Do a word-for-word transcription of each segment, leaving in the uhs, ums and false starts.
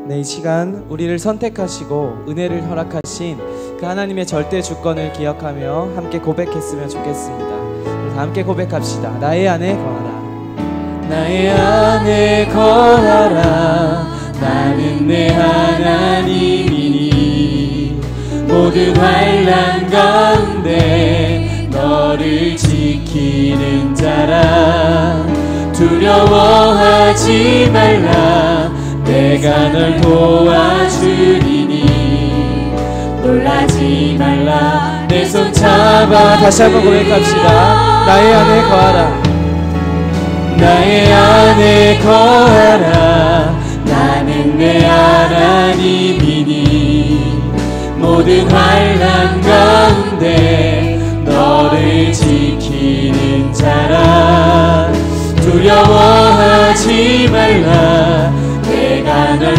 네, 이 시간 우리를 선택하시고 은혜를 허락하신 그 하나님의 절대 주권을 기억하며 함께 고백했으면 좋겠습니다. 그래서 함께 고백합시다. 나의 안에 거하라. 나의 안에 거하라. 나는 내 하나님이니 모든 환난 가운데 너를 지키는 자라. 두려워하지 말라. 내가 널 도와주리니 놀라지 말라. 내 손 잡아. 다시 한번 고백합시다. 나의 안에 거하라. 나의 안에 거하라. 나는 내 하나님이니 모든 환난 가운데 너를 지키는 자라. 두려워하지 말라. 내가 널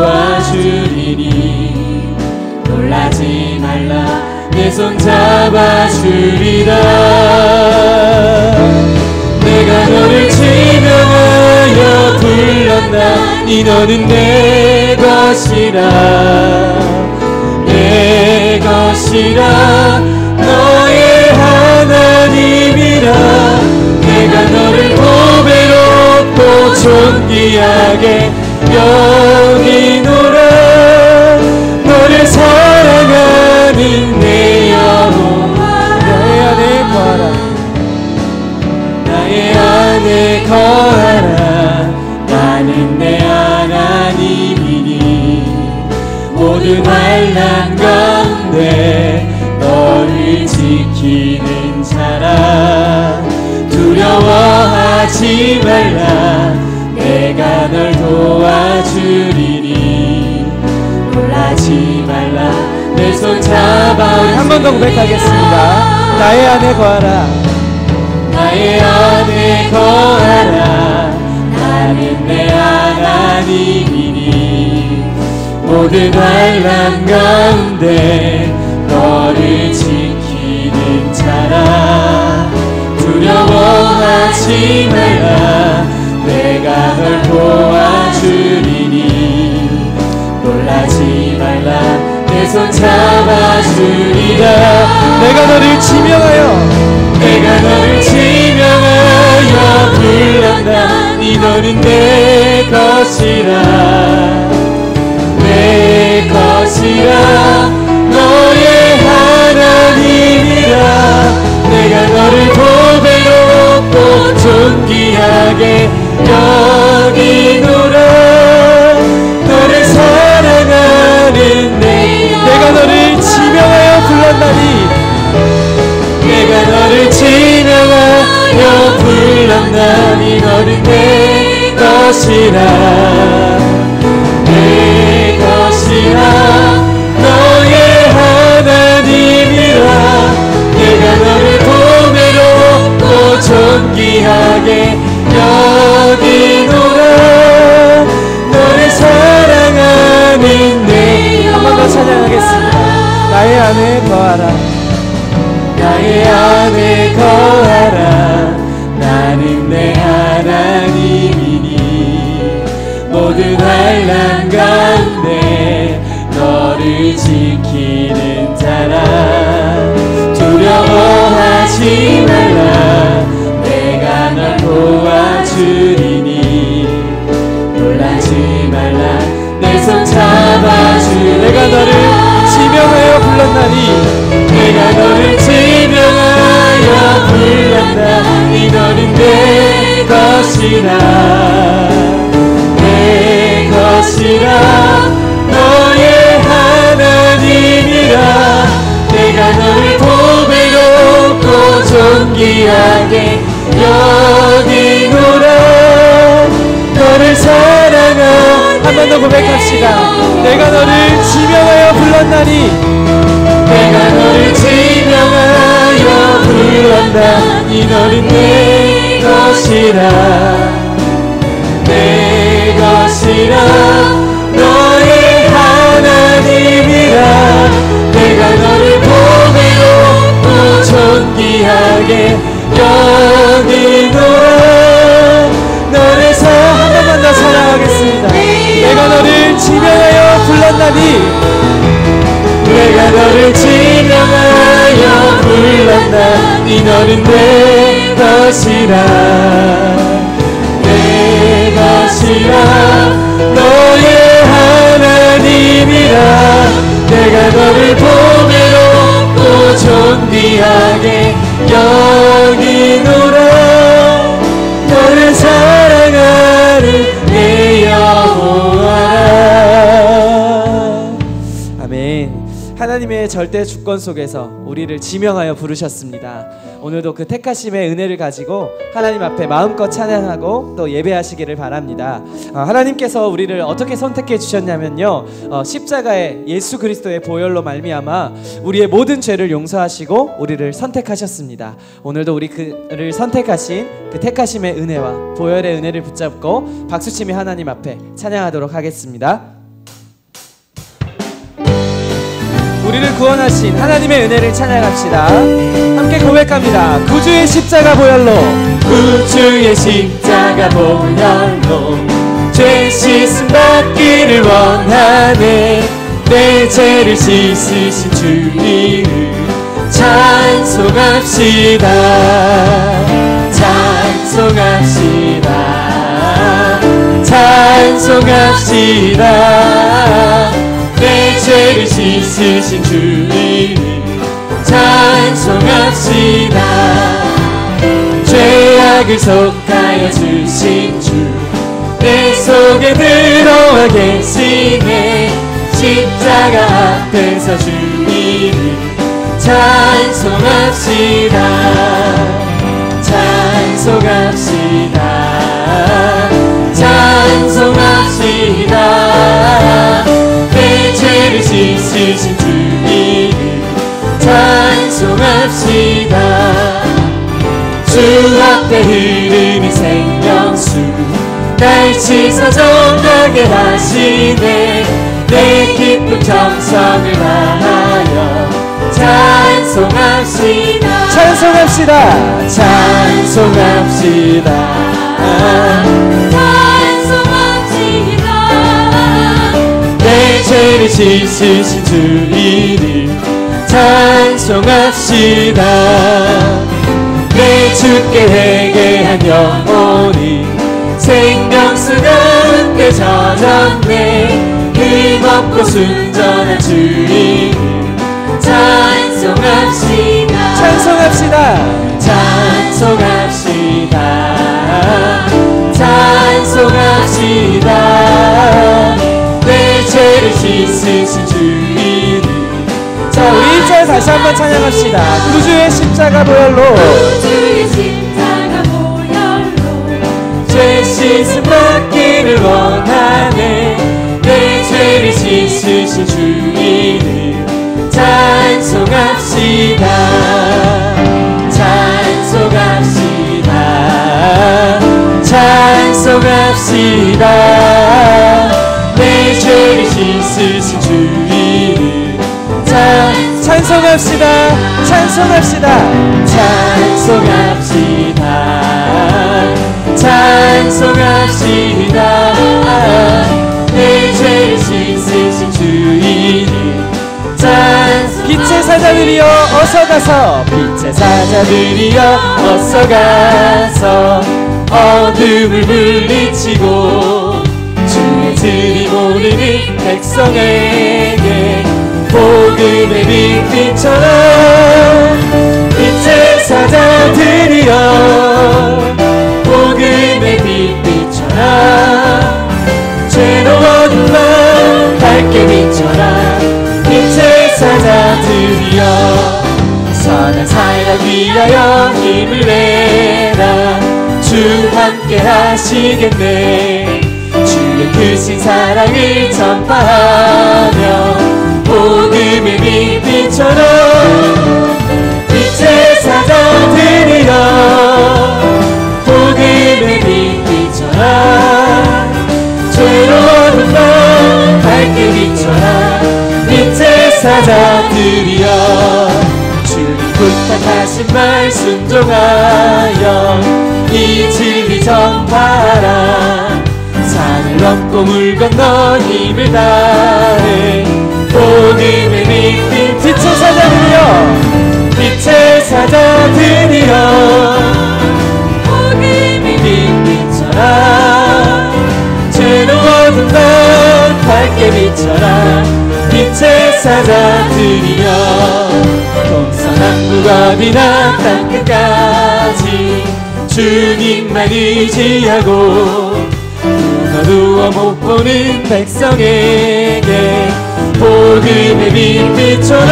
도와주리니 놀라지 말라. 내 손 잡아주리라. 내가 너를 지명하여 불렀나니 너는 내 것이라. 내 것이라. 너의 하나님이라. 내가 너를 보배롭고 존귀하게 여기노라. 너를 사랑하는 내 영혼. 나의 안에 거하라. 나의 안에 거하라. 나는 내 하나님이니 모든 환난 가운데 너를 지키는 자라. 두려워하지 말라. 내가 널 도와주리니 놀라지 말라. 내 손 잡아. 한 번 더 고백하겠습니다. 나의 안에 거하라. 나의 안에 거하라. 나는 내 하나님이니 모든 환난 가운데 너를 지키는 자라. 두려워하지 말라. 내가 널 도와주리니 놀라지 말라. 내 손 잡아주리라. 내가 너를 지명하여 내가 너를 지명하여 불렀나니 너는 내 것이라. 내 것이라. 너의 하나님이라. 내가 너를 보배롭고 존귀하게 여기노라. 너를 사랑하는 내 영혼. 내가 너를 지명하여 불렀나니 내가 너를 지명하여 불렀나니 너는 내 것이라. 내 것이라. 너의 하나님이라. 내가 너를 보배롭고 존귀하게 여기노라. 너를 사랑하는 내 영혼. 한 번 더 찬양하겠습니다. 나의 안에 거하라. 나의 안에 거하라. 나는 내 하나님이니 모든 환난 가운데 너를 지키는 자라. 두려워하지 말라. 내가 널 도와주리니 놀라지 말라. 내 손 잡아주. 내가 너를 지명하여 불렀나니 내가 너를 지명하여 불렀나니 너는 내 것이라. 내 것이라. 너의 하나님이라. 내가 너를 보배롭고 존귀하게 여기노라. 너를 사랑하. 한 번 더 고백합시다. 내가 너를 지명하여 불렀나니 내가 너를 지명하여 불렀나니 너는 내 것이라. 내 것이라. 너의 하나님이라. 내가 너를 보배롭고 존귀하게 여기노라. 너를 사. 한 번만 더 사랑하겠습니다. 내가 너를 지명하여 불렀나니 내가 너를 지명하여 불렀나니 너는 내 것이라 내 것이라 너의 하나님이라 내가 너를 보배롭고 존귀하게 여기노라 너를 사랑하는 내 여호와라. 아멘. 하나님의 절대 주권 속에서 우리를 지명하여 부르셨습니다. 오늘도 그 택하심의 은혜를 가지고 하나님 앞에 마음껏 찬양하고 또 예배하시기를 바랍니다. 어, 하나님께서 우리를 어떻게 선택해 주셨냐면요, 어, 십자가의 예수 그리스도의 보혈로 말미암아 우리의 모든 죄를 용서하시고 우리를 선택하셨습니다. 오늘도 우리 그를 선택하신 그 택하심의 은혜와 보혈의 은혜를 붙잡고 박수치며 하나님 앞에 찬양하도록 하겠습니다. 우리를 구원하신 하나님의 은혜를 찬양합시다. 함께 고백합니다. 구주의 십자가 보혈로 구주의 십자가 보혈로 죄 씻음 받기를 원하네 내 죄를 씻으신 주님을 찬송합시다 찬송합시다 찬송합시다 내 죄를 씻으신 주님을 찬송합시다 죄악을 속하여 주신 주 내 속에 들어와 계시네 십자가 앞에서 주님을 찬송합시다 찬송합시다 찬송합시다 내 죄를 씻으신 주님을 찬송합시다 주 앞에 흐르는 생명수 날 씻어 정하게 하시네 내 기쁜 정성을 다하여 찬송합시다 찬송합시다 찬송합시다 찬송합시다 내 죄를 씻으신 주님을 찬송합시다 내 주께 회개한 영혼이 생명수 가운데 젖었네 힘없고 순전한 주님을 찬송합시다 찬송합시다 찬송합시다 찬송합시다 내 죄를 씻으신 주님을 자, 우리 일 절 다시 한번 찬양합시다. 구주의 십자가 보혈로 구주의 십자가 보혈로 죄 씻음 받기를 원하네 내 죄를 씻으신 주님을 찬송합시다 찬송합시다 찬송합시다 내 죄를 씻으신 주님을 찬송합시다 찬송합시다 찬송합시다 찬송합시다 내 죄를 씻으신 주님을 찬송합시다 빛의 사자들이여 어서 가서 빛의 사자들이여 어서 가서 어둠을 물리치고 주의 들이 모르는 백성에게 복음의 빛빛처럼 빛의 사자들이여 복음의 빛빛처럼 죄로 어둠만 밝게 비춰라 빛의 사자들이여 선한 사랑 위하여 힘을 내라 주 함께 하시겠네 주의 크신 사랑을 전파하며 복음의 빛빛처럼 빛의 사자들이여 복음의 빛빛처럼 죄로 어둠만 밝게 비춰라 빛의 사자들이여 주님 부탁하신 말 순종하여 이 진리 전파하라 산을 넘고 물 건너 힘을 다해 복음의 빛 빛의 사자들이여 빛의 사자들이여 복음의 빛 비춰라 죄로워둔 넌 밝게 비춰라 빛의 사자들이여 동서남북 어디나 땅끝까지 주님만 의지하고 누워 못 보는 백성에게 복음의 빛 비춰라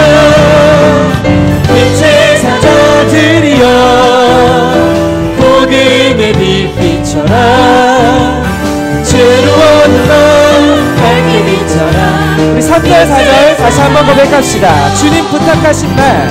빛의 사자들이여 복음의 빛 비춰라 죄로워둔 넌 밝게 비춰라. 우리 삼 절 사 절 다시 한번 고백합시다. 주님 부탁하신 말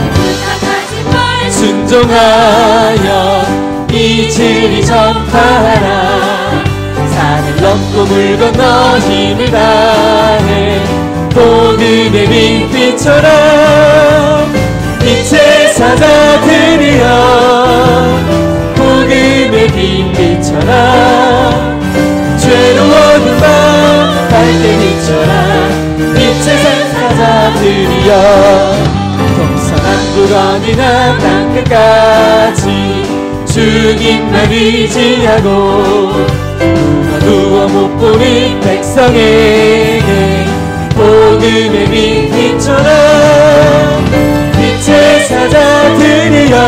순종하여 이 진리 전파하라 산을 넘고 물 건너 힘을 다해 복음의 빛 비춰라 빛의 사자들이여 복음의 빛 비춰라 죄로워둔 맘 밝게 비춰라 빛의 사자들이여 동서남북 어디나 땅끝까지 주님만 의지하고 누워 못 보는 백성에게 복음의 빛 비춰라 빛의 사자들이여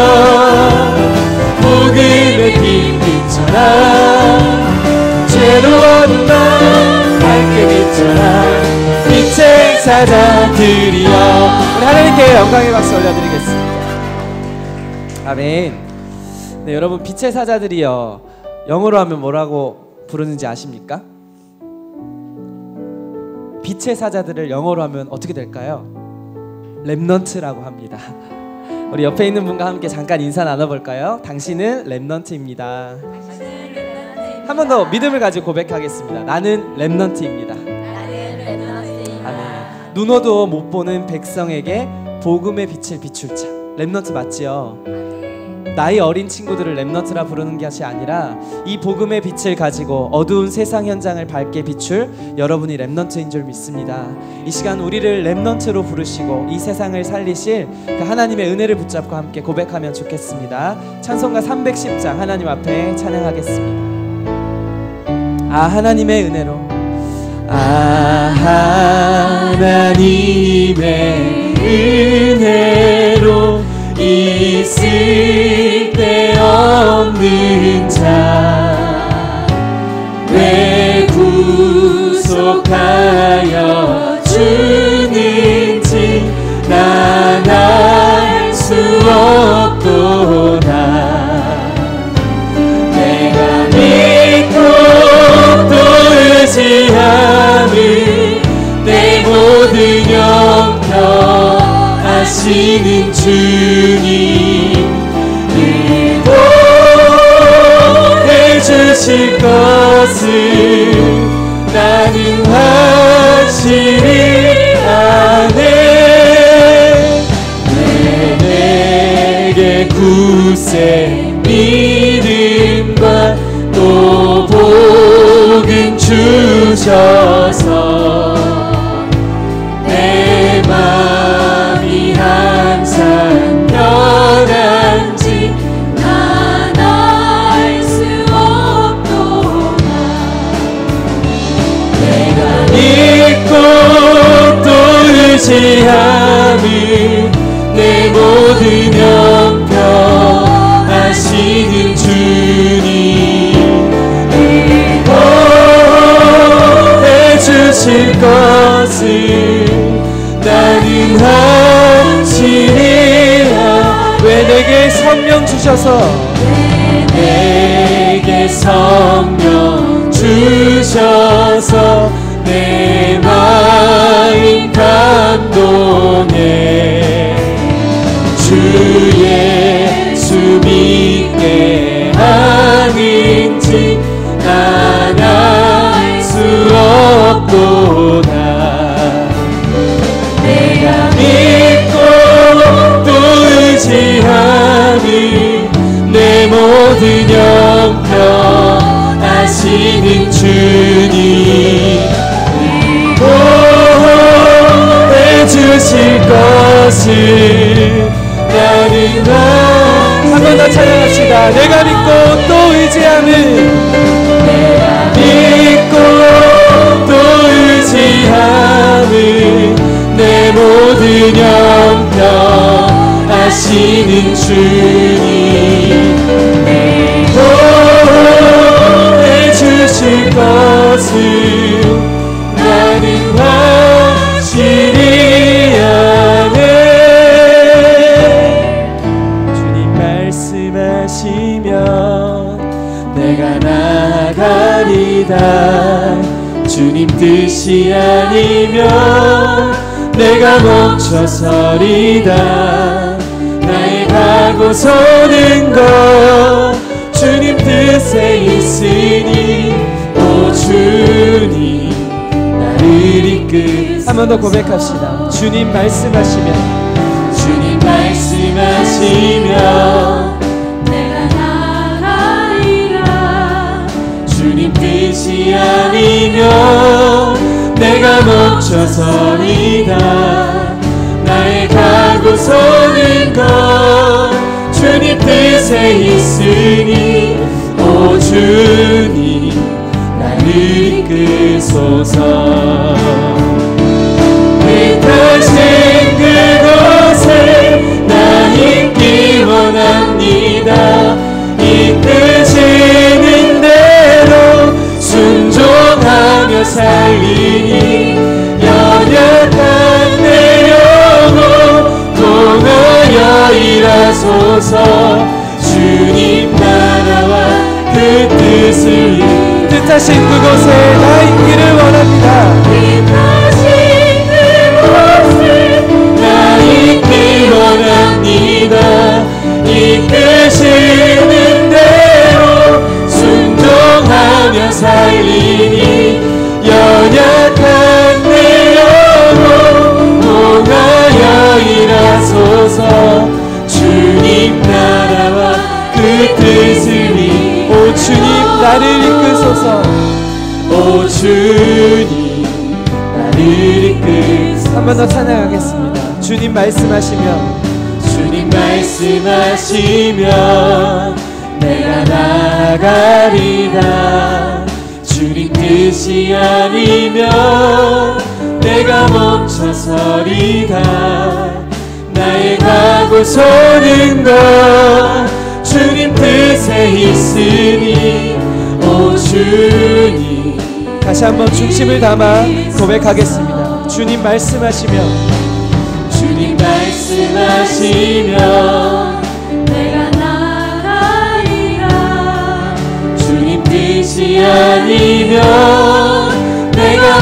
복음의 빛 비춰라 죄로워둔 맘 밝게 비춰라 빛의 사자들이여. 우리 하나님께 영광의 박수 올려드리겠습니다. 아멘. 네, 여러분 빛의 사자들이여 영어로 하면 뭐라고 부르는지 아십니까? 빛의 사자들을 영어로 하면 어떻게 될까요? 렘넌트라고 합니다. 우리 옆에 있는 분과 함께 잠깐 인사 나눠볼까요? 당신은 렘넌트입니다. 한 번 더 믿음을 가지고 고백하겠습니다. 나는 렘넌트입니다. 아멘. 눈어도 못 보는 백성에게 복음의 빛을 비출 자. 렘넌트 맞지요? 나이 어린 친구들을 렘넌트라 부르는 것이 아니라 이 복음의 빛을 가지고 어두운 세상 현장을 밝게 비출 여러분이 렘넌트인 줄 믿습니다. 이 시간 우리를 렘넌트로 부르시고 이 세상을 살리실 그 하나님의 은혜를 붙잡고 함께 고백하면 좋겠습니다. 찬송가 삼백십 장 하나님 앞에 찬양하겠습니다. 아 하나님의 은혜로 아 하나님의 은혜로 있을 데 없는 자 왜 구속하여 주는지 난 알 수 없도다 내가 믿고 또 의지함을 내 모든 영평 하시는 주님 늘 해주실 것을 나는 확실히 아네 왜 내게 굳세 믿음과 또 복음 주셔서 내 맘이 항상 편한지 난 알 수 없도다 내가 믿고 또 의지함을 내 모든 영평 하시는 주님 해주실 것을 나는 확실히 왜 내게 성령 주셔서 왜 내게 성령 주셔서 내 마음 감동해 주 예수 믿게 하는지 난 알 수 없도다 내가 믿고 또 의지함을 내 모든 영평 하시는 주님 것을 나는 한 번 더 찬양합시다. 내가 믿고 또 의지함을 내가 믿고 또 의지함을 내 모든 형편 아시는 주님 내게 주실 것을 나는 확실히 아네. 주님 말씀하시면 내가 나가리다. 주님 뜻이 아니면 내가 멈춰서리다. 나의 가고 서는 것 주님 뜻에 있으니 오 주님 나를 이끌. 한 번 더 고백합시다. 주님 말씀하시면 주님 말씀하시면 내가 나가리라. 주님 뜻이 아니면 내가 멈춰서리다. 나의 가고 서는 것 주님 뜻에 있으니 오 주님 나를 이끌소서. 뜻하신 그곳에 나 있기 원합니다. 이끄시는 대로 순종하며 살리니 연약한 내 영혼 통하여 일하소서. 주님 나라와 그 뜻을 뜻하신 그곳에 나 있기를 원합니다. 뜻하신 그곳에 나 있기 원합니다. 이끄시는 대로 순종하며 살리니 연약한 내 영혼 통하여 일하소서. 주님 나라와 그 뜻을 이 오 주님 나를 이끌소서. 오 주님 나를 이끌소서. 한 번 더 찬양하겠습니다. 주님 말씀하시면 주님 말씀하시면 내가 나가리다. 주님 뜻이 아니면 내가 멈춰서리다. 나의 가고 서는 것 주님 뜻에 있으니 오 주님. 다시 한번 중심을 담아 고백하겠습니다. 주님 말씀하시면 주님 말씀하시면 내가 나가리라. 주님 뜻이 아니면 내가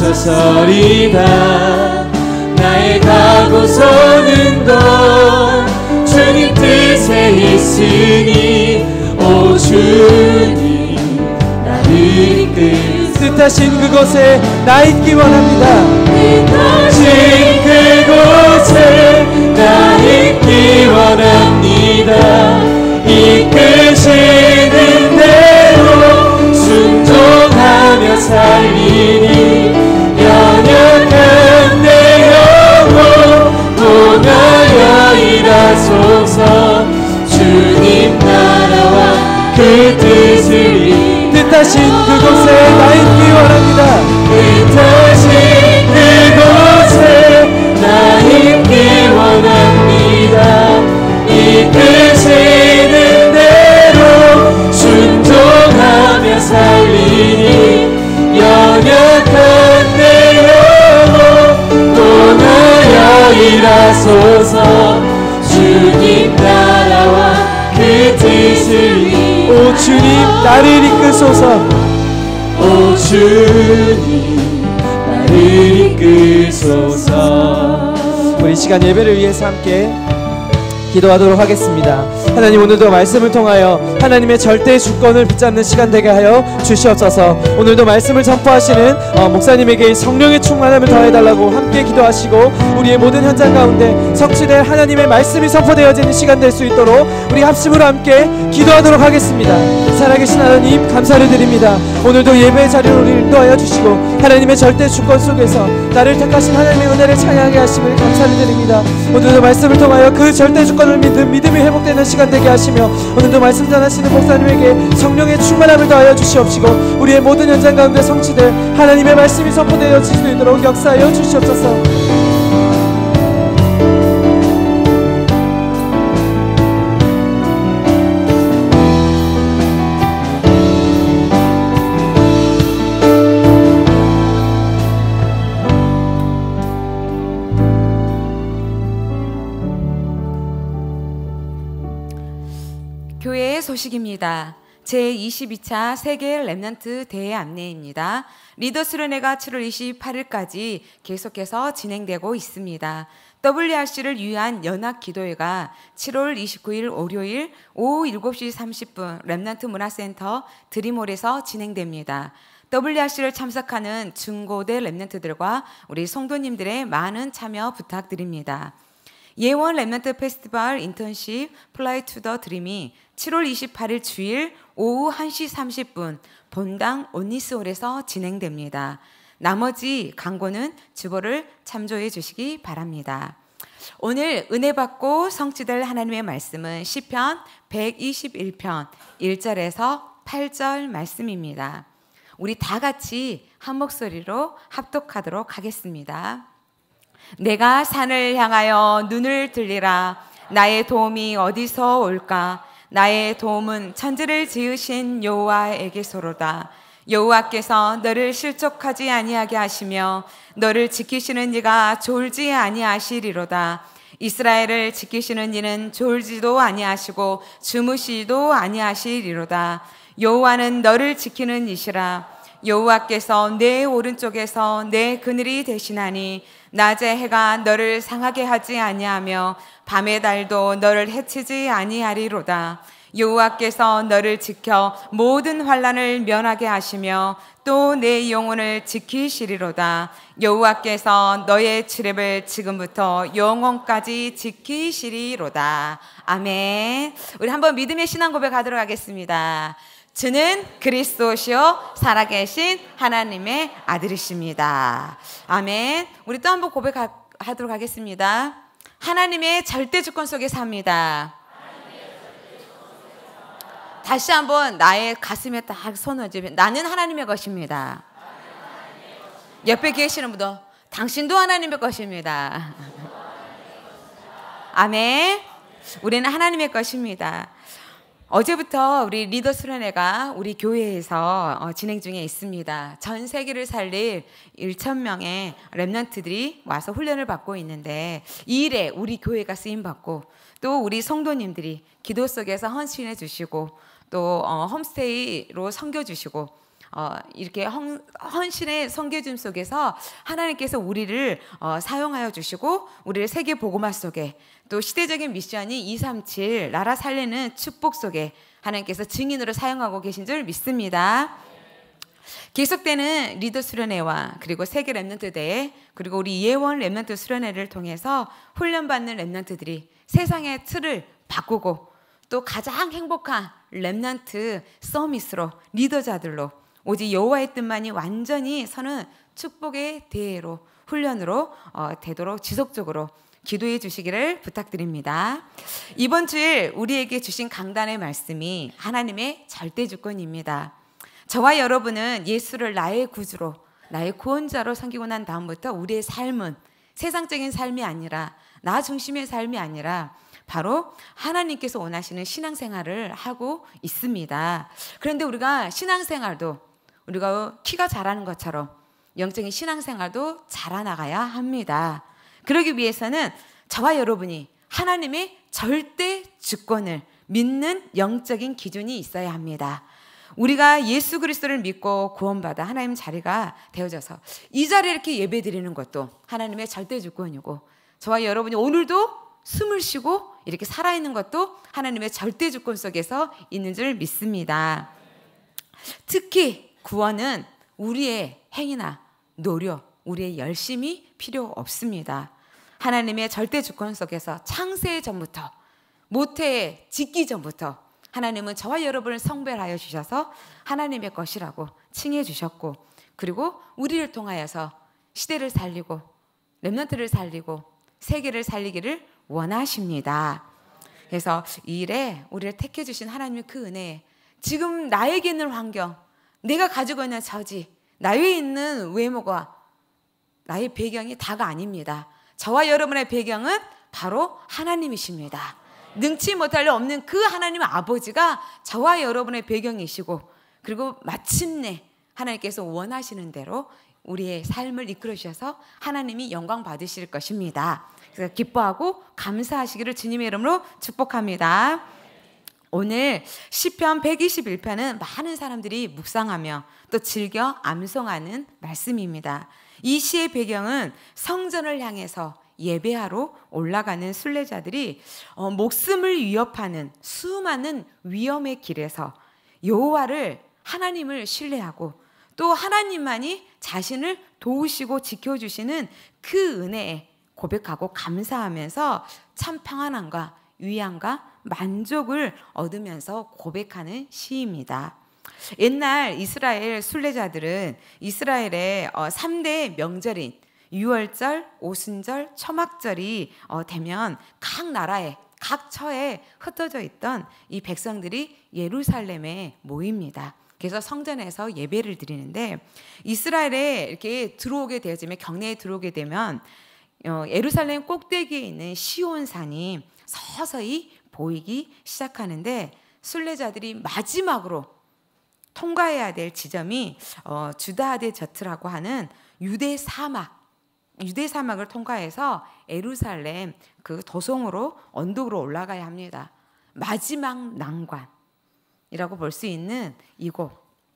멈춰서리다. 나의 가고 서는 것 주님 뜻에 있으니 오 주님 나를 이끌. 뜻하신 그곳에 나 있기 원합니다. 뜻하신 그곳에 나 있기 원합니다. 이끄시는 대로 순종하며 살리니 연약한 내 영혼 통하여 일하소서. 주님 나라와 그 뜻을 이 뜻하신 그곳에 나 있기 원합니다. 뜻하신 그곳에 나 있기 원합니다. 이끄시는 대로 순종하며 살리니 연약한 내 영혼 통하여 일하소서. 주님 나라와 그 뜻을 이 오 주님 나를 이끌소서. 오 주님 나를 이끌소서. 우리 시간 예배를 위해서 함께 기도하도록 하겠습니다. 하나님, 오늘도 말씀을 통하여 하나님의 절대 주권을 붙잡는 시간 되게 하여 주시옵소서. 오늘도 말씀을 전포하시는 어, 목사님에게 성령의 충만함을 더해달라고 함께 기도하시고, 우리의 모든 현장 가운데 성취될 하나님의 말씀이 선포되어지는 시간 될 수 있도록 우리 합심으로 함께 기도하도록 하겠습니다. 살아계신 하나님, 감사를 드립니다. 오늘도 예배의 자리로 우리를 인도하여 주시고 하나님의 절대 주권 속에서 나를 택하신 하나님의 은혜를 찬양하게 하심을 감사를 드립니다. 오늘도 말씀을 통하여 그 절대 주권을 믿는 믿음이 회복되는 시간 되게 하시며, 오늘도 말씀 전하시는 목사님에게 성령의 충만함을 더하여 주시옵시고, 우리의 모든 현장 가운데 성취될 하나님의 말씀이 선포되어질 수 있도록 역사하여 주시옵소서. 교회의 소식입니다. 제이십이 차 세계 렘넌트 대회 안내입니다. 리더 수련회가 칠월 이십팔일까지 계속해서 진행되고 있습니다. 더블유알씨를 위한 연합 기도회가 칠월 이십구일 월요일 오후 일곱 시 삼십 분 렘넌트 문화센터 드림홀에서 진행됩니다. 더블유알씨를 참석하는 중고대 렘넌트들과 우리 성도님들의 많은 참여 부탁드립니다. 예원 렘넌트 페스티벌 인턴십 플라이 투 더 드림이 칠월 이십팔일 주일 오후 한 시 삼십 분 본당 온리스홀에서 진행됩니다. 나머지 광고는 주보를 참조해 주시기 바랍니다. 오늘 은혜 받고 성취될 하나님의 말씀은 시편 백이십일 편 일 절에서 팔 절 말씀입니다. 우리 다 같이 한 목소리로 합독하도록 하겠습니다. 내가 산을 향하여 눈을 들리라. 나의 도움이 어디서 올까? 나의 도움은 천지를 지으신 여호와에게서로다. 여호와께서 너를 실족하지 아니하게 하시며 너를 지키시는 이가 졸지 아니하시리로다. 이스라엘을 지키시는 이는 졸지도 아니하시고 주무시도 아니하시리로다. 여호와는 너를 지키는 이시라. 여호와께서 내 오른쪽에서 내 그늘이 되시나니 낮에 해가 너를 상하게 하지 아니하며 밤의 달도 너를 해치지 아니하리로다. 여호와께서 너를 지켜 모든 환난을 면하게 하시며 또 내 영혼을 지키시리로다. 여호와께서 너의 치렙을 지금부터 영원까지 지키시리로다. 아멘. 우리 한번 믿음의 신앙 고백하도록 하겠습니다. 주는 그리스도시요 살아계신 하나님의 아들이십니다. 아멘. 우리 또 한번 고백하도록 하겠습니다. 하나님의 절대 주권 속에 삽니다. 다시 한번 나의 가슴에 딱 손을 쥐면 나는 하나님의 것입니다. 옆에 계시는 분도 당신도 하나님의 것입니다. 아멘. 우리는 하나님의 것입니다. 어제부터 우리 리더 수련회가 우리 교회에서 어, 진행 중에 있습니다. 전 세계를 살릴 천 명의 렘넌트들이 와서 훈련을 받고 있는데, 이 일에 우리 교회가 쓰임받고 또 우리 성도님들이 기도 속에서 헌신해 주시고 또 어, 홈스테이로 섬겨주시고 어, 이렇게 헌, 헌신의 섬겨줌 속에서 하나님께서 우리를 어, 사용하여 주시고 우리를 세계 복음화 속에 또 시대적인 미션이 이삼칠 나라 살리는 축복 속에 하나님께서 증인으로 사용하고 계신 줄 믿습니다. 계속되는 리더 수련회와 그리고 세계 렘넌트 대회 그리고 우리 예원 렘넌트 수련회를 통해서 훈련받는 렘넌트들이 세상의 틀을 바꾸고 또 가장 행복한 렘넌트 서밋으로 리더자들로 오직 여호와의 뜻만이 완전히 서는 축복의 대회로 훈련으로 어, 되도록 지속적으로 기도해 주시기를 부탁드립니다. 이번 주일 우리에게 주신 강단의 말씀이 하나님의 절대 주권입니다. 저와 여러분은 예수를 나의 구주로 나의 구원자로 섬기고 난 다음부터 우리의 삶은 세상적인 삶이 아니라 나 중심의 삶이 아니라 바로 하나님께서 원하시는 신앙생활을 하고 있습니다. 그런데 우리가 신앙생활도 우리가 키가 자라는 것처럼 영적인 신앙생활도 자라나가야 합니다. 그러기 위해서는 저와 여러분이 하나님의 절대 주권을 믿는 영적인 기준이 있어야 합니다. 우리가 예수 그리스도를 믿고 구원받아 하나님 자리가 되어져서 이 자리에 이렇게 예배드리는 것도 하나님의 절대 주권이고, 저와 여러분이 오늘도 숨을 쉬고 이렇게 살아있는 것도 하나님의 절대 주권 속에서 있는 줄 믿습니다. 특히 구원은 우리의 행위나 노력, 우리의 열심이 필요 없습니다. 하나님의 절대 주권 속에서 창세 전부터, 모태 짓기 전부터 하나님은 저와 여러분을 성별하여 주셔서 하나님의 것이라고 칭해 주셨고, 그리고 우리를 통하여서 시대를 살리고 렘넌트를 살리고 세계를 살리기를 원하십니다. 그래서 이 일에 우리를 택해 주신 하나님의 그 은혜, 지금 나에게 있는 환경, 내가 가지고 있는 처지, 나에 있는 외모가, 나의 배경이 다가 아닙니다. 저와 여러분의 배경은 바로 하나님이십니다. 능치 못할 리 없는 그 하나님 아버지가 저와 여러분의 배경이시고, 그리고 마침내 하나님께서 원하시는 대로 우리의 삶을 이끌어 주셔서 하나님이 영광 받으실 것입니다. 그래서 기뻐하고 감사하시기를 주님의 이름으로 축복합니다. 오늘 시편 백이십일 편은 많은 사람들이 묵상하며 또 즐겨 암송하는 말씀입니다. 이 시의 배경은 성전을 향해서 예배하러 올라가는 순례자들이 어, 목숨을 위협하는 수많은 위험의 길에서 여호와를, 하나님을 신뢰하고 또 하나님만이 자신을 도우시고 지켜주시는 그 은혜에 고백하고 감사하면서 참 평안함과 위안과 만족을 얻으면서 고백하는 시입니다. 옛날 이스라엘 순례자들은 이스라엘의 삼 대 명절인 유월절, 오순절, 초막절이 되면 각 나라에, 각 처에 흩어져 있던 이 백성들이 예루살렘에 모입니다. 그래서 성전에서 예배를 드리는데, 이스라엘에 이렇게 들어오게 되어지면, 경내에 들어오게 되면 예루살렘 꼭대기에 있는 시온산이 서서히 보이기 시작하는데, 순례자들이 마지막으로 통과해야 될 지점이 어, 주다하데 저트라고 하는 유대 사막, 유대 사막을 통과해서 예루살렘 그 도성으로, 언덕으로 올라가야 합니다. 마지막 난관이라고 볼 수 있는 이곳,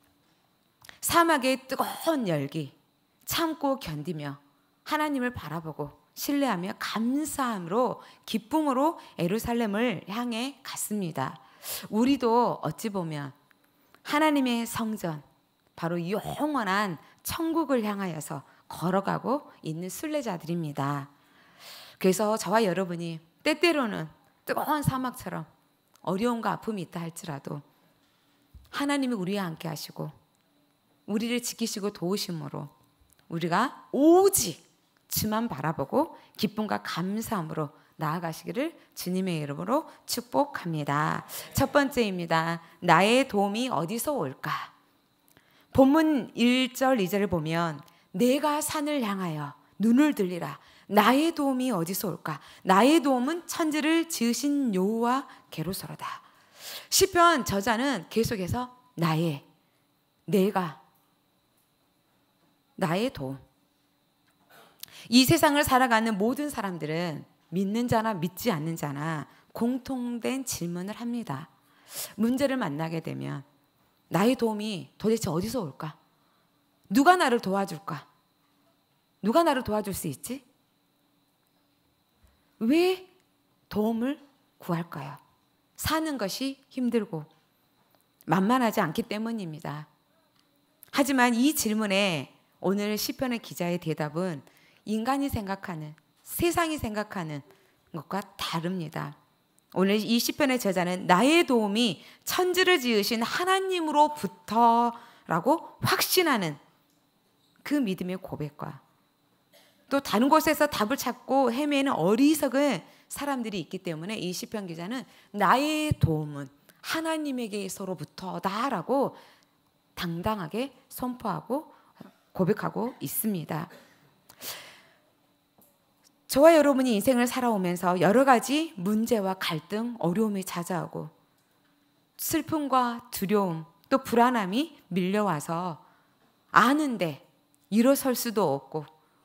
사막의 뜨거운 열기 참고 견디며 하나님을 바라보고 신뢰하며 감사함으로, 기쁨으로 예루살렘을 향해 갔습니다. 우리도 어찌 보면 하나님의 성전, 바로 이 영원한 천국을 향하여서 걸어가고 있는 순례자들입니다. 그래서 저와 여러분이 때때로는 뜨거운 사막처럼 어려움과 아픔이 있다 할지라도 하나님이 우리와 함께 하시고 우리를 지키시고 도우심으로 우리가 오직 주만 바라보고 기쁨과 감사함으로 나아가시기를 주님의 이름으로 축복합니다. 첫 번째입니다. 나의 도움이 어디서 올까? 본문 일 절 이 절을 보면 내가 산을 향하여 눈을 들리라. 나의 도움이 어디서 올까? 나의 도움은 천지를 지으신 여호와께로서로다. 시편 저자는 계속해서 나의, 내가, 나의 도움. 이 세상을 살아가는 모든 사람들은 믿는 자나 믿지 않는 자나 공통된 질문을 합니다. 문제를 만나게 되면 나의 도움이 도대체 어디서 올까? 누가 나를 도와줄까? 누가 나를 도와줄 수 있지? 왜 도움을 구할까요? 사는 것이 힘들고 만만하지 않기 때문입니다. 하지만 이 질문에 오늘 시편의 기자의 대답은 인간이 생각하는, 세상이 생각하는 것과 다릅니다. 오늘 이 시편의 저자는 나의 도움이 천지를 지으신 하나님으로부터라고 확신하는 그 믿음의 고백과 또 다른 곳에서 답을 찾고 헤매는 어리석은 사람들이 있기 때문에 이 시편 기자는 나의 도움은 하나님에게서로부터다라고 당당하게 선포하고 고백하고 있습니다. 저와 여러분이 인생을 살아오면서 여러 가지 문제와 갈등, 어려움이 찾아오고 슬픔과 두려움, 또 불안함이 밀려와서 아는데 일어설 수도 없고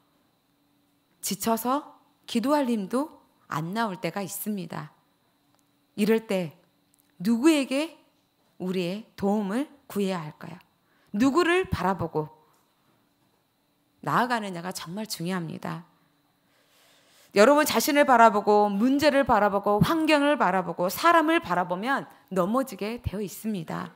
지쳐서 기도할 힘도 안 나올 때가 있습니다. 이럴 때 누구에게 우리의 도움을 구해야 할까요? 누구를 바라보고 나아가느냐가 정말 중요합니다. 여러분 자신을 바라보고 문제를 바라보고 환경을 바라보고 사람을 바라보면 넘어지게 되어 있습니다.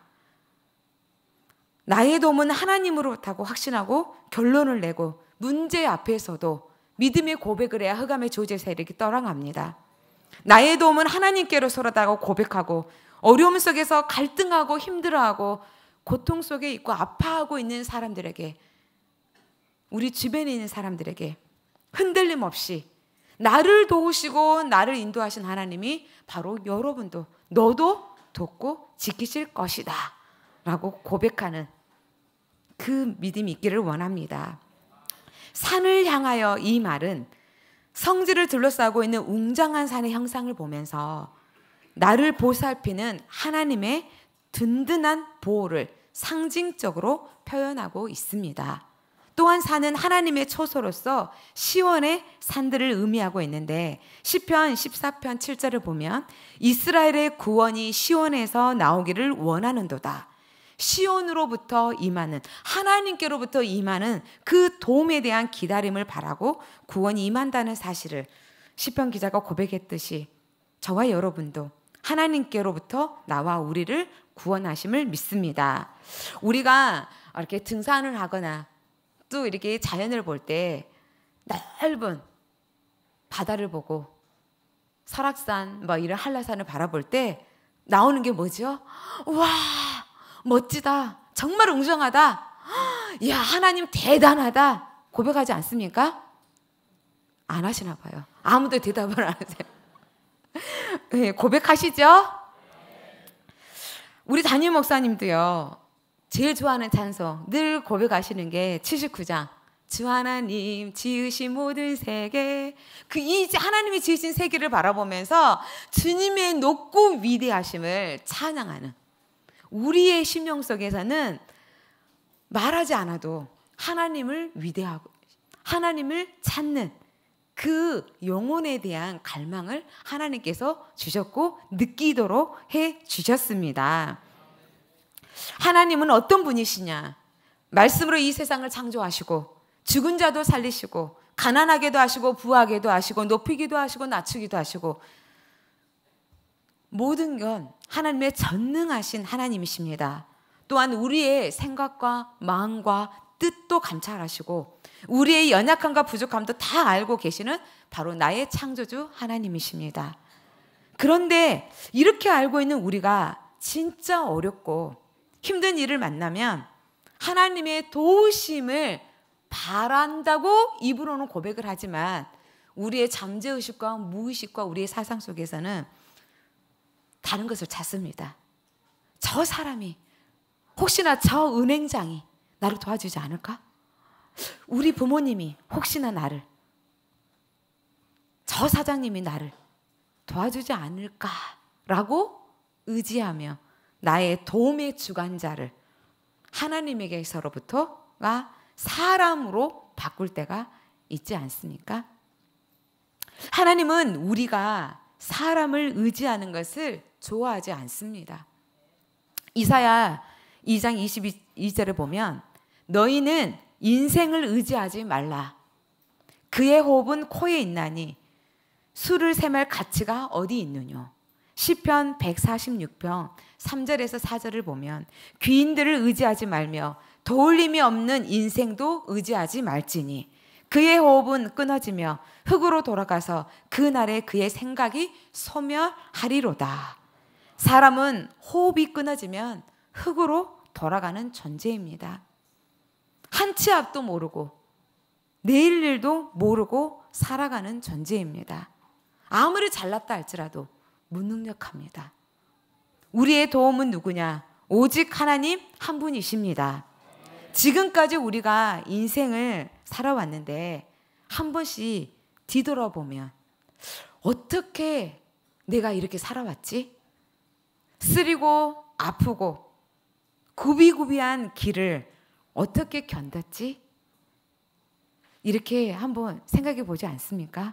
나의 도움은 하나님으로부터고 확신하고 결론을 내고 문제 앞에서도 믿음의 고백을 해야 흑암의 조제 세력이 떠나갑니다. 나의 도움은 하나님께로서라고 고백하고 어려움 속에서 갈등하고 힘들어하고 고통 속에 있고 아파하고 있는 사람들에게, 우리 주변에 있는 사람들에게 흔들림 없이 나를 도우시고 나를 인도하신 하나님이 바로 여러분도 너도 돕고 지키실 것이다 라고 고백하는 그 믿음이 있기를 원합니다. 산을 향하여 이 말은 성지를 둘러싸고 있는 웅장한 산의 형상을 보면서 나를 보살피는 하나님의 든든한 보호를 상징적으로 표현하고 있습니다. 또한 산은 하나님의 초소로서 시온의 산들을 의미하고 있는데 시편 십사 편 칠 절을 보면 이스라엘의 구원이 시온에서 나오기를 원하는도다. 시온으로부터 임하는, 하나님께로부터 임하는 그 도움에 대한 기다림을 바라고 구원이 임한다는 사실을 시편 기자가 고백했듯이 저와 여러분도 하나님께로부터 나와 우리를 구원하심을 믿습니다. 우리가 이렇게 등산을 하거나 또 이렇게 자연을 볼 때 넓은 바다를 보고 설악산 뭐 이런 한라산을 바라볼 때 나오는 게 뭐죠? 와, 멋지다, 정말 웅장하다, 이야 하나님 대단하다 고백하지 않습니까? 안 하시나 봐요. 아무도 대답을 안 하세요. 네, 고백하시죠? 우리 담임 목사님도요, 제일 좋아하는 찬송 늘 고백하시는 게 칠십구 장 주 하나님 지으신 모든 세계, 그 이 하나님이 지으신 세계를 바라보면서 주님의 높고 위대하심을 찬양하는, 우리의 심령 속에서는 말하지 않아도 하나님을 위대하고 하나님을 찾는 그 영혼에 대한 갈망을 하나님께서 주셨고 느끼도록 해 주셨습니다. 하나님은 어떤 분이시냐? 말씀으로 이 세상을 창조하시고 죽은 자도 살리시고 가난하게도 하시고 부하게도 하시고 높이기도 하시고 낮추기도 하시고 모든 건 하나님의 전능하신 하나님이십니다. 또한 우리의 생각과 마음과 뜻도 감찰하시고 우리의 연약함과 부족함도 다 알고 계시는 바로 나의 창조주 하나님이십니다. 그런데 이렇게 알고 있는 우리가 진짜 어렵고 힘든 일을 만나면 하나님의 도우심을 바란다고 입으로는 고백을 하지만 우리의 잠재의식과 무의식과 우리의 사상 속에서는 다른 것을 찾습니다. 저 사람이, 혹시나 저 은행장이 나를 도와주지 않을까? 우리 부모님이 혹시나 나를, 저 사장님이 나를 도와주지 않을까라고 의지하며 나의 도움의 주관자를 하나님에게서로부터가 사람으로 바꿀 때가 있지 않습니까? 하나님은 우리가 사람을 의지하는 것을 좋아하지 않습니다. 이사야 이 장 이십이 절을 보면 너희는 인생을 의지하지 말라. 그의 호흡은 코에 있나니 술을 셈할 가치가 어디 있느뇨. 시편 백사십육 편 삼 절에서 사 절을 보면 귀인들을 의지하지 말며 도울림이 없는 인생도 의지하지 말지니 그의 호흡은 끊어지며 흙으로 돌아가서 그날에 그의 생각이 소멸하리로다. 사람은 호흡이 끊어지면 흙으로 돌아가는 존재입니다. 한 치 앞도 모르고 내일 일도 모르고 살아가는 존재입니다. 아무리 잘났다 할지라도 무능력합니다. 우리의 도움은 누구냐? 오직 하나님 한 분이십니다. 지금까지 우리가 인생을 살아왔는데 한 번씩 뒤돌아보면 어떻게 내가 이렇게 살아왔지? 쓰리고 아프고 구비구비한 길을 어떻게 견뎠지? 이렇게 한번 생각해 보지 않습니까?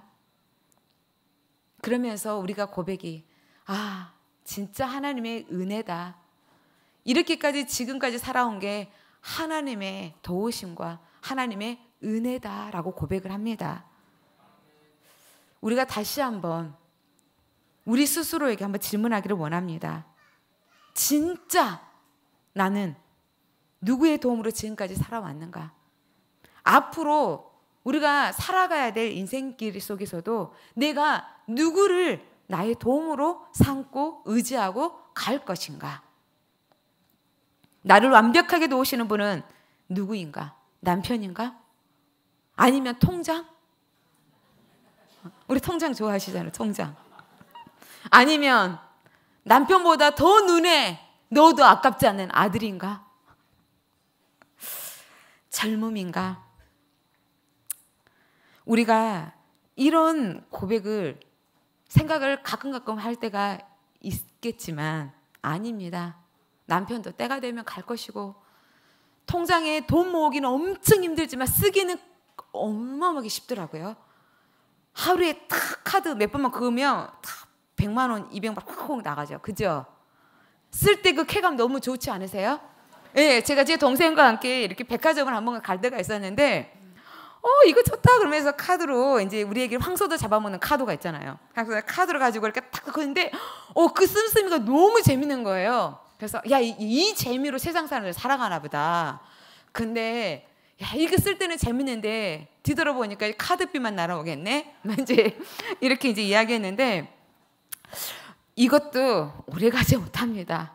그러면서 우리가 고백이, 아, 진짜 하나님의 은혜다. 이렇게까지 지금까지 살아온 게 하나님의 도우심과 하나님의 은혜다라고 고백을 합니다. 우리가 다시 한번 우리 스스로에게 한번 질문하기를 원합니다. 진짜 나는 누구의 도움으로 지금까지 살아왔는가? 앞으로 우리가 살아가야 될 인생길 속에서도 내가 누구를 나의 도움으로 삼고 의지하고 갈 것인가? 나를 완벽하게 도우시는 분은 누구인가? 남편인가? 아니면 통장? 우리 통장 좋아하시잖아요. 통장. 아니면 남편보다 더 눈에 넣어도 아깝지 않은 아들인가? 젊음인가? 우리가 이런 고백을 생각을 가끔 가끔 할 때가 있겠지만 아닙니다. 남편도 때가 되면 갈 것이고 통장에 돈 모으기는 엄청 힘들지만 쓰기는 어마어마하게 쉽더라고요. 하루에 딱 카드 몇 번만 그으면 딱 백만 원, 이백만 원 확 나가죠. 그죠? 쓸 때 그 쾌감 너무 좋지 않으세요? 예, 제가 제 동생과 함께 이렇게 백화점을 한번 갈 때가 있었는데 어 이거 좋다 그러면서 카드로 이제 우리에게 황소도 잡아먹는 카드가 있잖아요. 그래서 카드로 가지고 이렇게 딱 그는데 어 그 씀씀이가 너무 재밌는 거예요. 그래서 야 이 이 재미로 세상 사람들 살아가나 보다. 근데 야 이거 쓸 때는 재밌는데 뒤돌아보니까 카드비만 날아오겠네. 이제 이렇게 이제 이야기했는데 이것도 오래가지 못합니다.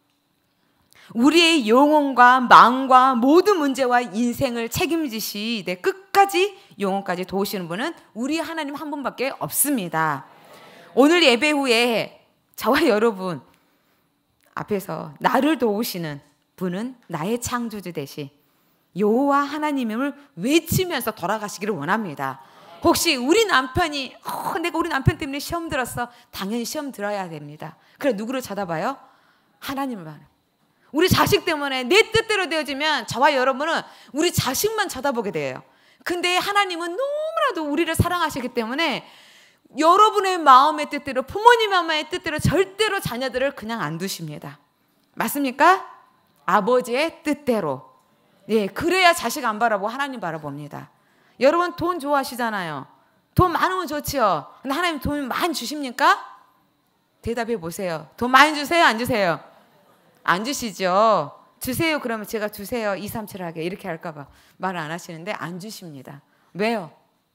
우리의 영혼과 마음과 모든 문제와 인생을 책임지시 내 끝까지 영혼까지 도우시는 분은 우리 하나님 한 분밖에 없습니다. 오늘 예배 후에 저와 여러분 앞에서 나를 도우시는 분은 나의 창조주 되시 여호와 하나님임을 외치면서 돌아가시기를 원합니다. 혹시 우리 남편이 어, 내가 우리 남편 때문에 시험 들었어. 당연히 시험 들어야 됩니다. 그래 누구를 찾아봐요? 하나님을 봐요. 우리 자식 때문에 내 뜻대로 되어지면 저와 여러분은 우리 자식만 쳐다보게 돼요. 근데 하나님은 너무나도 우리를 사랑하시기 때문에 여러분의 마음의 뜻대로 부모님 마음의 뜻대로 절대로 자녀들을 그냥 안 두십니다. 맞습니까? 아버지의 뜻대로. 예, 그래야 자식 안 바라보고 하나님 바라봅니다. 여러분 돈 좋아하시잖아요. 돈 많으면 좋지요. 근데 하나님 돈 많이 주십니까? 대답해 보세요. 돈 많이 주세요? 안 주세요? 안 주시죠. 주세요 그러면 제가 주세요 이삼칠하게 이렇게 할까봐 말을 안 하시는데 안 주십니다. 왜요?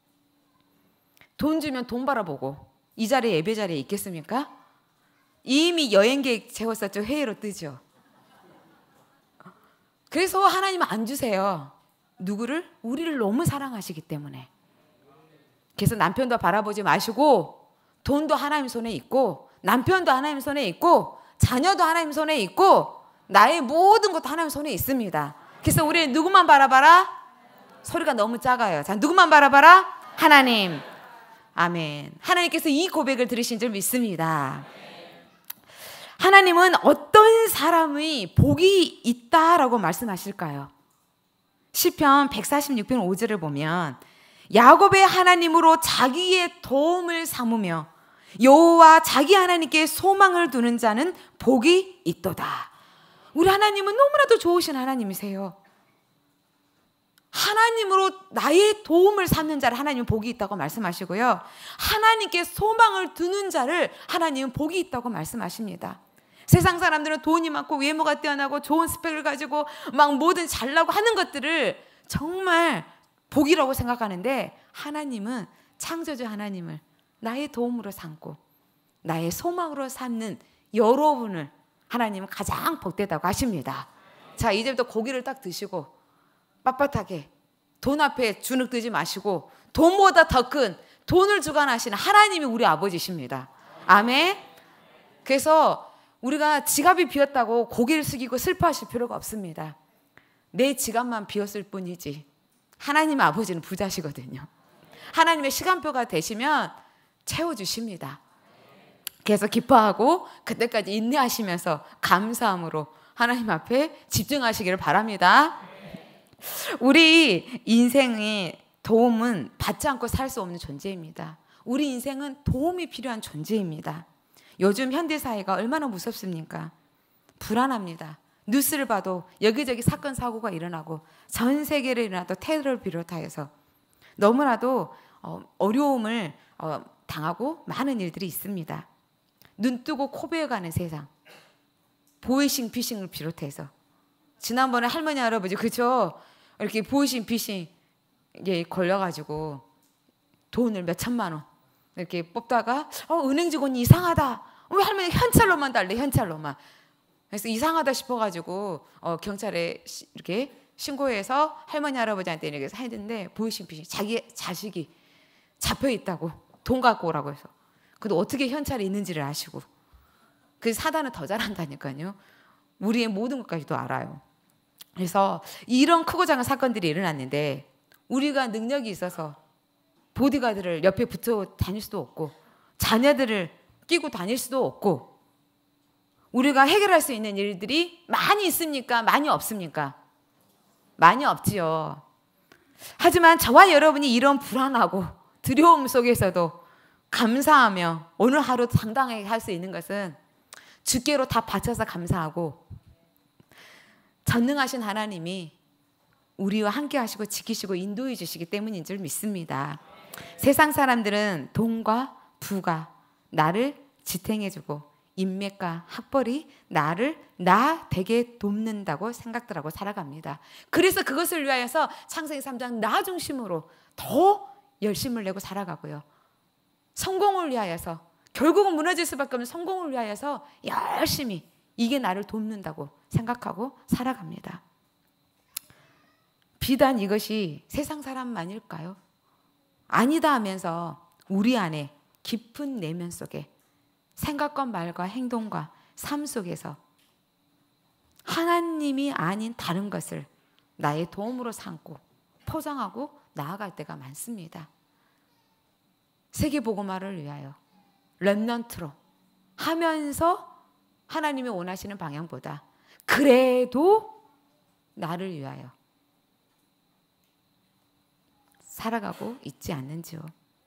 돈 주면 돈 바라보고 이 자리에 예배 자리에 있겠습니까? 이미 여행 계획 세웠었죠. 회의로 뜨죠. 그래서 하나님은 안 주세요. 누구를? 우리를 너무 사랑하시기 때문에. 그래서 남편도 바라보지 마시고 돈도 하나님 손에 있고 남편도 하나님 손에 있고 자녀도 하나님 손에 있고 나의 모든 것도 하나님 손에 있습니다. 그래서 우리는 누구만 바라봐라? 소리가 너무 작아요. 자, 누구만 바라봐라? 하나님. 아멘. 하나님께서 이 고백을 들으신 줄 믿습니다. 하나님은 어떤 사람의 복이 있다라고 말씀하실까요? 시편 백사십육 편 오 절을 보면 야곱의 하나님으로 자기의 도움을 삼으며 여호와 자기 하나님께 소망을 두는 자는 복이 있도다. 우리 하나님은 너무나도 좋으신 하나님이세요. 하나님으로 나의 도움을 삼는 자를 하나님은 복이 있다고 말씀하시고요. 하나님께 소망을 두는 자를 하나님은 복이 있다고 말씀하십니다. 세상 사람들은 돈이 많고 외모가 뛰어나고 좋은 스펙을 가지고 막 뭐든 잘나고 하는 것들을 정말 복이라고 생각하는데 하나님은 창조주 하나님을 나의 도움으로 삼고 나의 소망으로 삼는 여러분을 하나님은 가장 복되다고 하십니다. 자, 이제부터 고기를 딱 드시고 빳빳하게 돈 앞에 주눅 들지 마시고 돈보다 더 큰 돈을 주관하시는 하나님이 우리 아버지십니다. 아멘. 그래서 우리가 지갑이 비었다고 고개를 숙이고 슬퍼하실 필요가 없습니다. 내 지갑만 비었을 뿐이지 하나님 아버지는 부자시거든요. 하나님의 시간표가 되시면 채워주십니다. 그래서 기뻐하고 그때까지 인내하시면서 감사함으로 하나님 앞에 집중하시기를 바랍니다. 우리 인생의 도움은 받지 않고 살 수 없는 존재입니다. 우리 인생은 도움이 필요한 존재입니다. 요즘 현대사회가 얼마나 무섭습니까? 불안합니다. 뉴스를 봐도 여기저기 사건 사고가 일어나고 전 세계를 일어나도 테러를 비롯하여서 너무나도 어려움을 당하고 많은 일들이 있습니다. 눈 뜨고 코 베어가는 세상, 보이싱 피싱을 비롯해서 지난번에 할머니 할아버지 그죠? 이렇게 보이싱 피싱 이게 걸려가지고 돈을 몇 천만 원 이렇게 뽑다가 어, 은행 직원이 이상하다. 왜 할머니 현찰로만 달래 현찰로만. 그래서 이상하다 싶어가지고 어, 경찰에 시, 이렇게 신고해서 할머니 할아버지한테 이렇게 했는데 보이싱 피싱 자기 자식이 잡혀 있다고 돈 갖고 오라고 해서. 근데 어떻게 현찰이 있는지를 아시고 그 사단은 더 잘한다니까요. 우리의 모든 것까지도 알아요. 그래서 이런 크고 작은 사건들이 일어났는데 우리가 능력이 있어서 보디가드를 옆에 붙여 다닐 수도 없고 자녀들을 끼고 다닐 수도 없고 우리가 해결할 수 있는 일들이 많이 있습니까? 많이 없습니까? 많이 없지요. 하지만 저와 여러분이 이런 불안하고 두려움 속에서도 감사하며 오늘 하루 당당하게 할 수 있는 것은 주께로 다 바쳐서 감사하고 전능하신 하나님이 우리와 함께 하시고 지키시고 인도해 주시기 때문인 줄 믿습니다. 세상 사람들은 돈과 부가 나를 지탱해주고 인맥과 학벌이 나를 나 되게 돕는다고 생각들 하고 살아갑니다. 그래서 그것을 위하여서 창세기 삼 장 나 중심으로 더 열심을 내고 살아가고요. 성공을 위하여서 결국은 무너질 수밖에 없는 성공을 위하여서 열심히 이게 나를 돕는다고 생각하고 살아갑니다. 비단 이것이 세상 사람만일까요? 아니다 하면서 우리 안에 깊은 내면 속에 생각과 말과 행동과 삶 속에서 하나님이 아닌 다른 것을 나의 도움으로 삼고 포장하고 나아갈 때가 많습니다. 세계복음화를 위하여 렘넌트로 하면서 하나님이 원하시는 방향보다 그래도 나를 위하여 살아가고 있지 않는지요.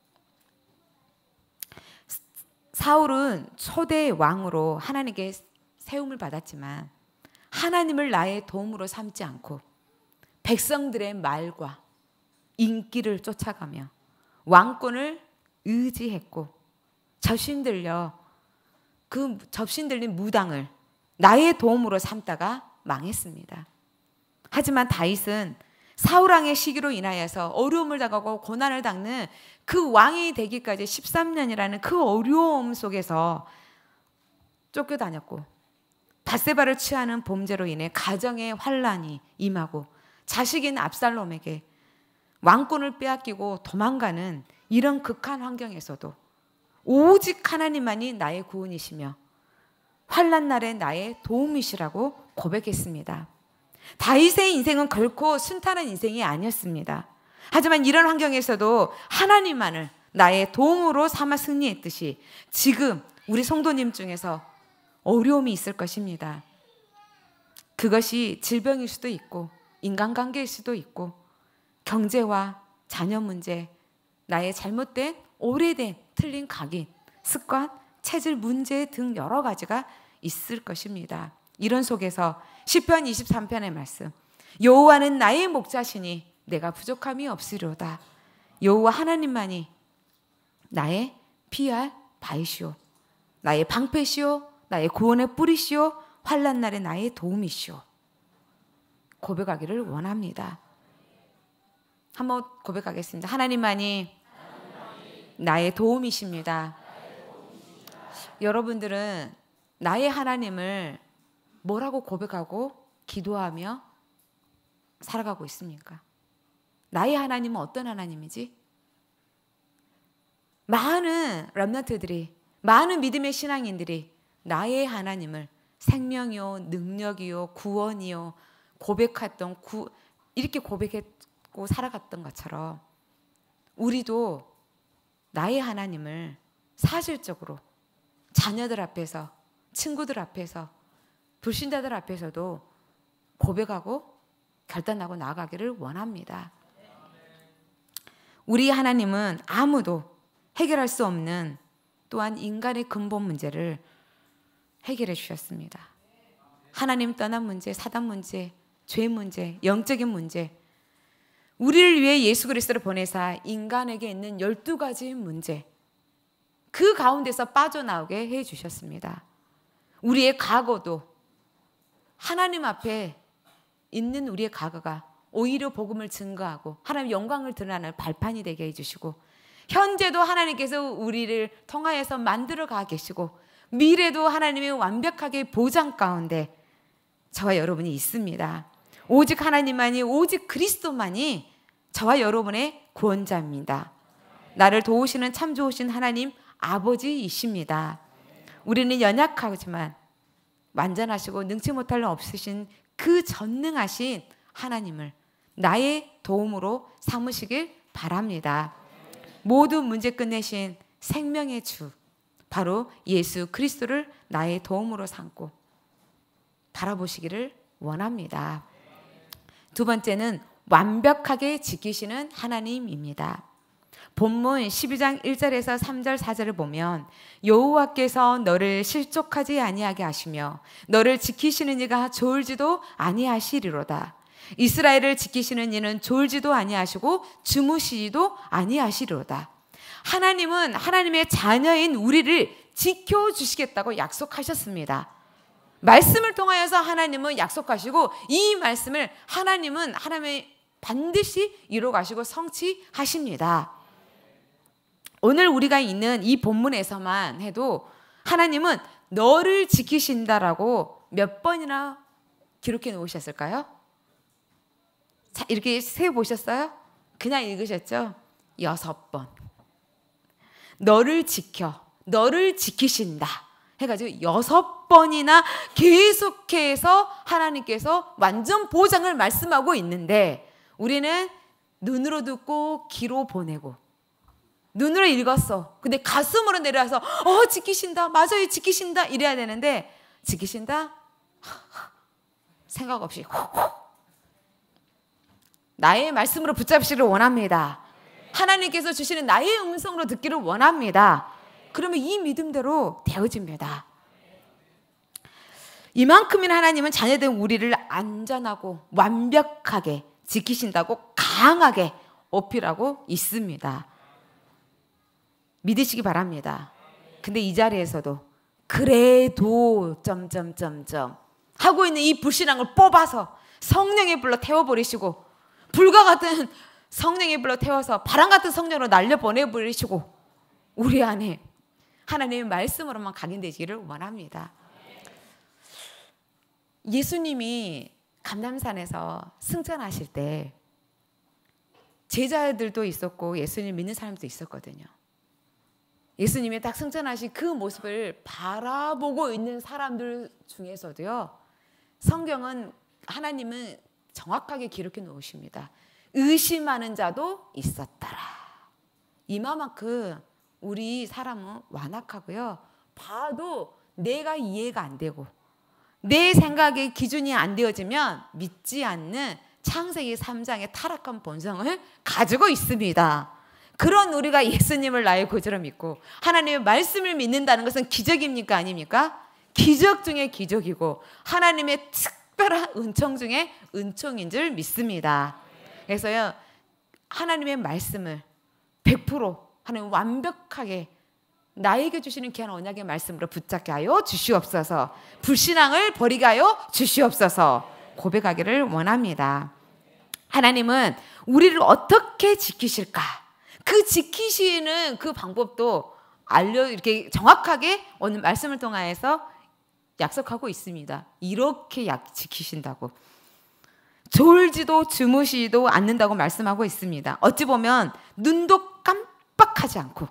사울은 초대 왕으로 하나님께 세움을 받았지만 하나님을 나의 도움으로 삼지 않고 백성들의 말과 인기를 쫓아가며 왕권을 의지했고 접신들려 그 접신들린 무당을 나의 도움으로 삼다가 망했습니다. 하지만 다윗은 사울왕의 시기로 인하여서 어려움을 당하고 고난을 당는 그 왕이 되기까지 십삼 년이라는 그 어려움 속에서 쫓겨다녔고 밧세바를 취하는 범죄로 인해 가정의 환란이 임하고 자식인 압살롬에게 왕권을 빼앗기고 도망가는 이런 극한 환경에서도 오직 하나님만이 나의 구원이시며 환난 날에 나의 도움이시라고 고백했습니다. 다윗의 인생은 결코 순탄한 인생이 아니었습니다. 하지만 이런 환경에서도 하나님만을 나의 도움으로 삼아 승리했듯이 지금 우리 성도님 중에서 어려움이 있을 것입니다. 그것이 질병일 수도 있고 인간관계일 수도 있고 경제와 자녀 문제, 나의 잘못된 오래된 틀린 각인, 습관, 체질 문제 등 여러 가지가 있을 것입니다. 이런 속에서 시편 이십삼 편의 말씀, 여호와는 나의 목자시니 내가 부족함이 없으리로다. 여호와 하나님만이 나의 피할 바위시오, 나의 방패시오, 나의 구원의 뿌리시오, 환난 날에 나의 도움이시오. 고백하기를 원합니다. 한번 고백하겠습니다. 하나님만이 나의 도움이십니다. 여러분들은 나의 하나님을 뭐라고 고백하고 기도하며 살아가고 있습니까? 나의 하나님은 어떤 하나님이지? 많은 렘넌트들이, 많은 믿음의 신앙인들이 나의 하나님을 생명이요, 능력이요, 구원이요 고백했던 구, 이렇게 고백했고 살아갔던 것처럼 우리도 나의 하나님을 사실적으로 자녀들 앞에서, 친구들 앞에서, 불신자들 앞에서도 고백하고 결단하고 나아가기를 원합니다. 우리 하나님은 아무도 해결할 수 없는 또한 인간의 근본 문제를 해결해 주셨습니다. 하나님 떠난 문제, 사단 문제, 죄 문제, 영적인 문제, 우리를 위해 예수 그리스도를 보내사 인간에게 있는 열두 가지 문제, 그 가운데서 빠져나오게 해 주셨습니다. 우리의 과거도 하나님 앞에 있는 우리의 과거가 오히려 복음을 증거하고 하나님 영광을 드러나는 발판이 되게 해주시고, 현재도 하나님께서 우리를 통하여서 만들어가 계시고, 미래도 하나님의 완벽하게 보장 가운데 저와 여러분이 있습니다. 오직 하나님만이, 오직 그리스도만이 저와 여러분의 구원자입니다. 나를 도우시는 참 좋으신 하나님 아버지이십니다. 우리는 연약하지만 완전하시고 능치 못할 일 없으신 그 전능하신 하나님을 나의 도움으로 삼으시길 바랍니다. 모든 문제 끝내신 생명의 주, 바로 예수 그리스도를 나의 도움으로 삼고 바라보시기를 원합니다. 두 번째는 완벽하게 지키시는 하나님입니다. 본문 십이 장 일 절에서 삼 절 사 절을 보면 여호와께서 너를 실족하지 아니하게 하시며 너를 지키시는 이가 졸지도 아니하시리로다. 이스라엘을 지키시는 이는 졸지도 아니하시고 주무시지도 아니하시리로다. 하나님은 하나님의 자녀인 우리를 지켜주시겠다고 약속하셨습니다. 말씀을 통하여서 하나님은 약속하시고, 이 말씀을 하나님은 하나님의 반드시 이루어가시고 성취하십니다. 오늘 우리가 있는 이 본문에서만 해도 하나님은 너를 지키신다라고 몇 번이나 기록해 놓으셨을까요? 자, 이렇게 세보셨어요? 그냥 읽으셨죠? 여섯 번. 너를 지켜, 너를 지키신다 해가지고 여섯 번이나 계속해서 하나님께서 완전 보장을 말씀하고 있는데, 우리는 눈으로 듣고 귀로 보내고 눈으로 읽었어. 근데 가슴으로 내려와서 어 지키신다, 맞아요, 지키신다 이래야 되는데, 지키신다? 생각 없이 나의 말씀으로 붙잡으시기를 원합니다. 하나님께서 주시는 나의 음성으로 듣기를 원합니다. 그러면 이 믿음대로 되어집니다. 이만큼이나 하나님은 자녀된 우리를 안전하고 완벽하게 지키신다고 강하게 어필하고 있습니다. 믿으시기 바랍니다. 근데 이 자리에서도 그래도 점점점점 하고 있는 이 불신앙을 뽑아서 성령의 불로 태워버리시고, 불과 같은 성령의 불로 태워서 바람 같은 성령으로 날려보내버리시고, 우리 안에 하나님의 말씀으로만 각인되기를 원합니다. 예수님이 감람산에서 승천하실 때 제자들도 있었고 예수님 믿는 사람도 있었거든요. 예수님이 딱 승천하신 그 모습을 바라보고 있는 사람들 중에서도요, 성경은, 하나님은 정확하게 기록해 놓으십니다. 의심하는 자도 있었더라. 이마만큼 우리 사람은 완악하고요, 봐도 내가 이해가 안 되고 내 생각의 기준이 안 되어지면 믿지 않는 창세기 삼 장의 타락한 본성을 가지고 있습니다. 그런 우리가 예수님을 나의 구주로 믿고 하나님의 말씀을 믿는다는 것은 기적입니까, 아닙니까? 기적 중에 기적이고 하나님의 특별한 은총 중에 은총인 줄 믿습니다. 그래서요, 하나님의 말씀을 백 퍼센트 하나님 완벽하게 나에게 주시는 귀한 언약의 말씀으로 붙잡게 하여 주시옵소서. 불신앙을 버리게 하여 주시옵소서. 고백하기를 원합니다. 하나님은 우리를 어떻게 지키실까? 그 지키시는 그 방법도 알려, 이렇게 정확하게 오늘 말씀을 통하여서 약속하고 있습니다. 이렇게 약 지키신다고. 졸지도 주무시지도 않는다고 말씀하고 있습니다. 어찌 보면 눈도 깜빡하지 않고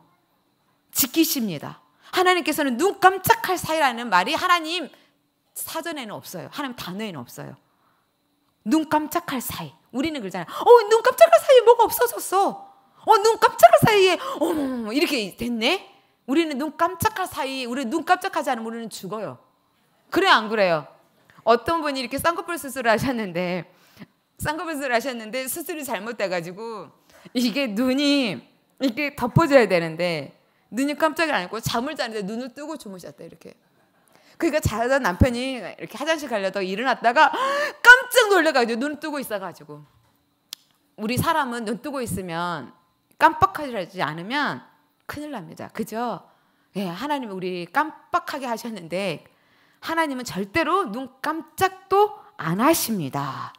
지키십니다. 하나님께서는 눈 깜짝할 사이라는 말이 하나님 사전에는 없어요. 하나님 단어에는 없어요. 눈 깜짝할 사이. 우리는 그러잖아요. 어, 눈 깜짝할 사이에 뭐가 없어졌어. 어, 눈 깜짝할 사이에 어머 이렇게 됐네. 우리는 눈 깜짝할 사이에, 우리 눈 깜짝하지 않으면 우리는 죽어요. 그래 안 그래요? 어떤 분이 이렇게 쌍꺼풀 수술을 하셨는데 쌍꺼풀 수술을 하셨는데 수술이 잘못돼가지고 이게 눈이 이렇게 덮어져야 되는데 눈이 깜짝이 안 했고 잠을 자는데 눈을 뜨고 주무셨다 이렇게. 그러니까 자던 남편이 이렇게 화장실 가려다가 일어났다가 깜짝 놀래가지고 눈을 뜨고 있어가지고. 우리 사람은 눈 뜨고 있으면 깜빡하지 않으면 큰일 납니다. 그죠? 예, 하나님은 우리 깜빡하게 하셨는데 하나님은 절대로 눈 깜짝도 안 하십니다.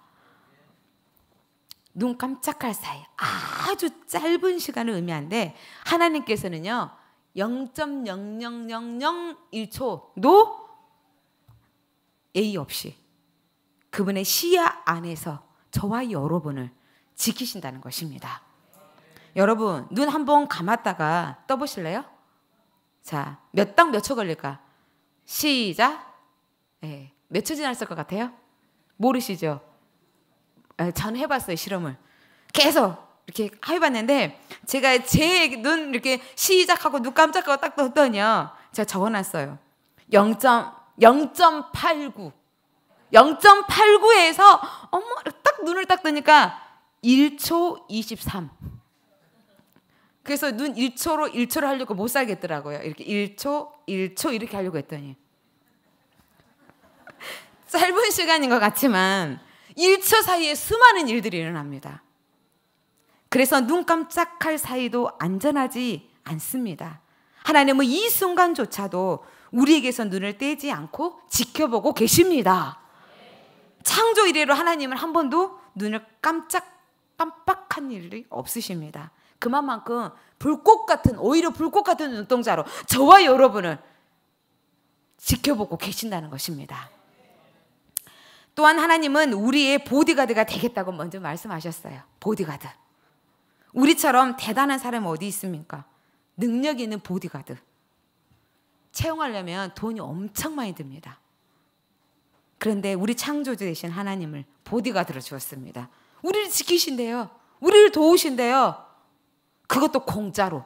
눈 깜짝할 사이 아주 짧은 시간을 의미하는데 하나님께서는요 영 점 영영영영일 초도 예의 없이 그분의 시야 안에서 저와 여러분을 지키신다는 것입니다. 여러분 눈 한번 감았다가 떠보실래요? 자, 몇 당 몇 초 걸릴까? 시작. 네, 몇 초 지났을 것 같아요? 모르시죠? 네, 전 해봤어요 실험을. 계속 이렇게 해봤는데 제가 제 눈 이렇게 시작하고 눈 깜짝하고 딱 떴더니요 제가 적어놨어요. 영 점 팔구 영 점 팔구에서 어머 딱 눈을 딱 뜨니까 일 초 이십삼. 그래서 눈 일 초로 일 초로 하려고 못 살겠더라고요. 이렇게 일 초, 일 초 이렇게 하려고 했더니 짧은 시간인 것 같지만 일 초 사이에 수많은 일들이 일어납니다. 그래서 눈 깜짝할 사이도 안전하지 않습니다. 하나님은 이 순간조차도 우리에게서 눈을 떼지 않고 지켜보고 계십니다. 창조 이래로 하나님은 한 번도 눈을 깜짝 깜빡한 일이 없으십니다. 그만큼 불꽃 같은 오히려 불꽃 같은 눈동자로 저와 여러분을 지켜보고 계신다는 것입니다. 또한 하나님은 우리의 보디가드가 되겠다고 먼저 말씀하셨어요. 보디가드. 우리처럼 대단한 사람은 어디 있습니까? 능력 있는 보디가드. 채용하려면 돈이 엄청 많이 듭니다. 그런데 우리 창조주 되신 하나님을 보디가드로 주었습니다. 우리를 지키신대요. 우리를 도우신대요. 그것도 공짜로.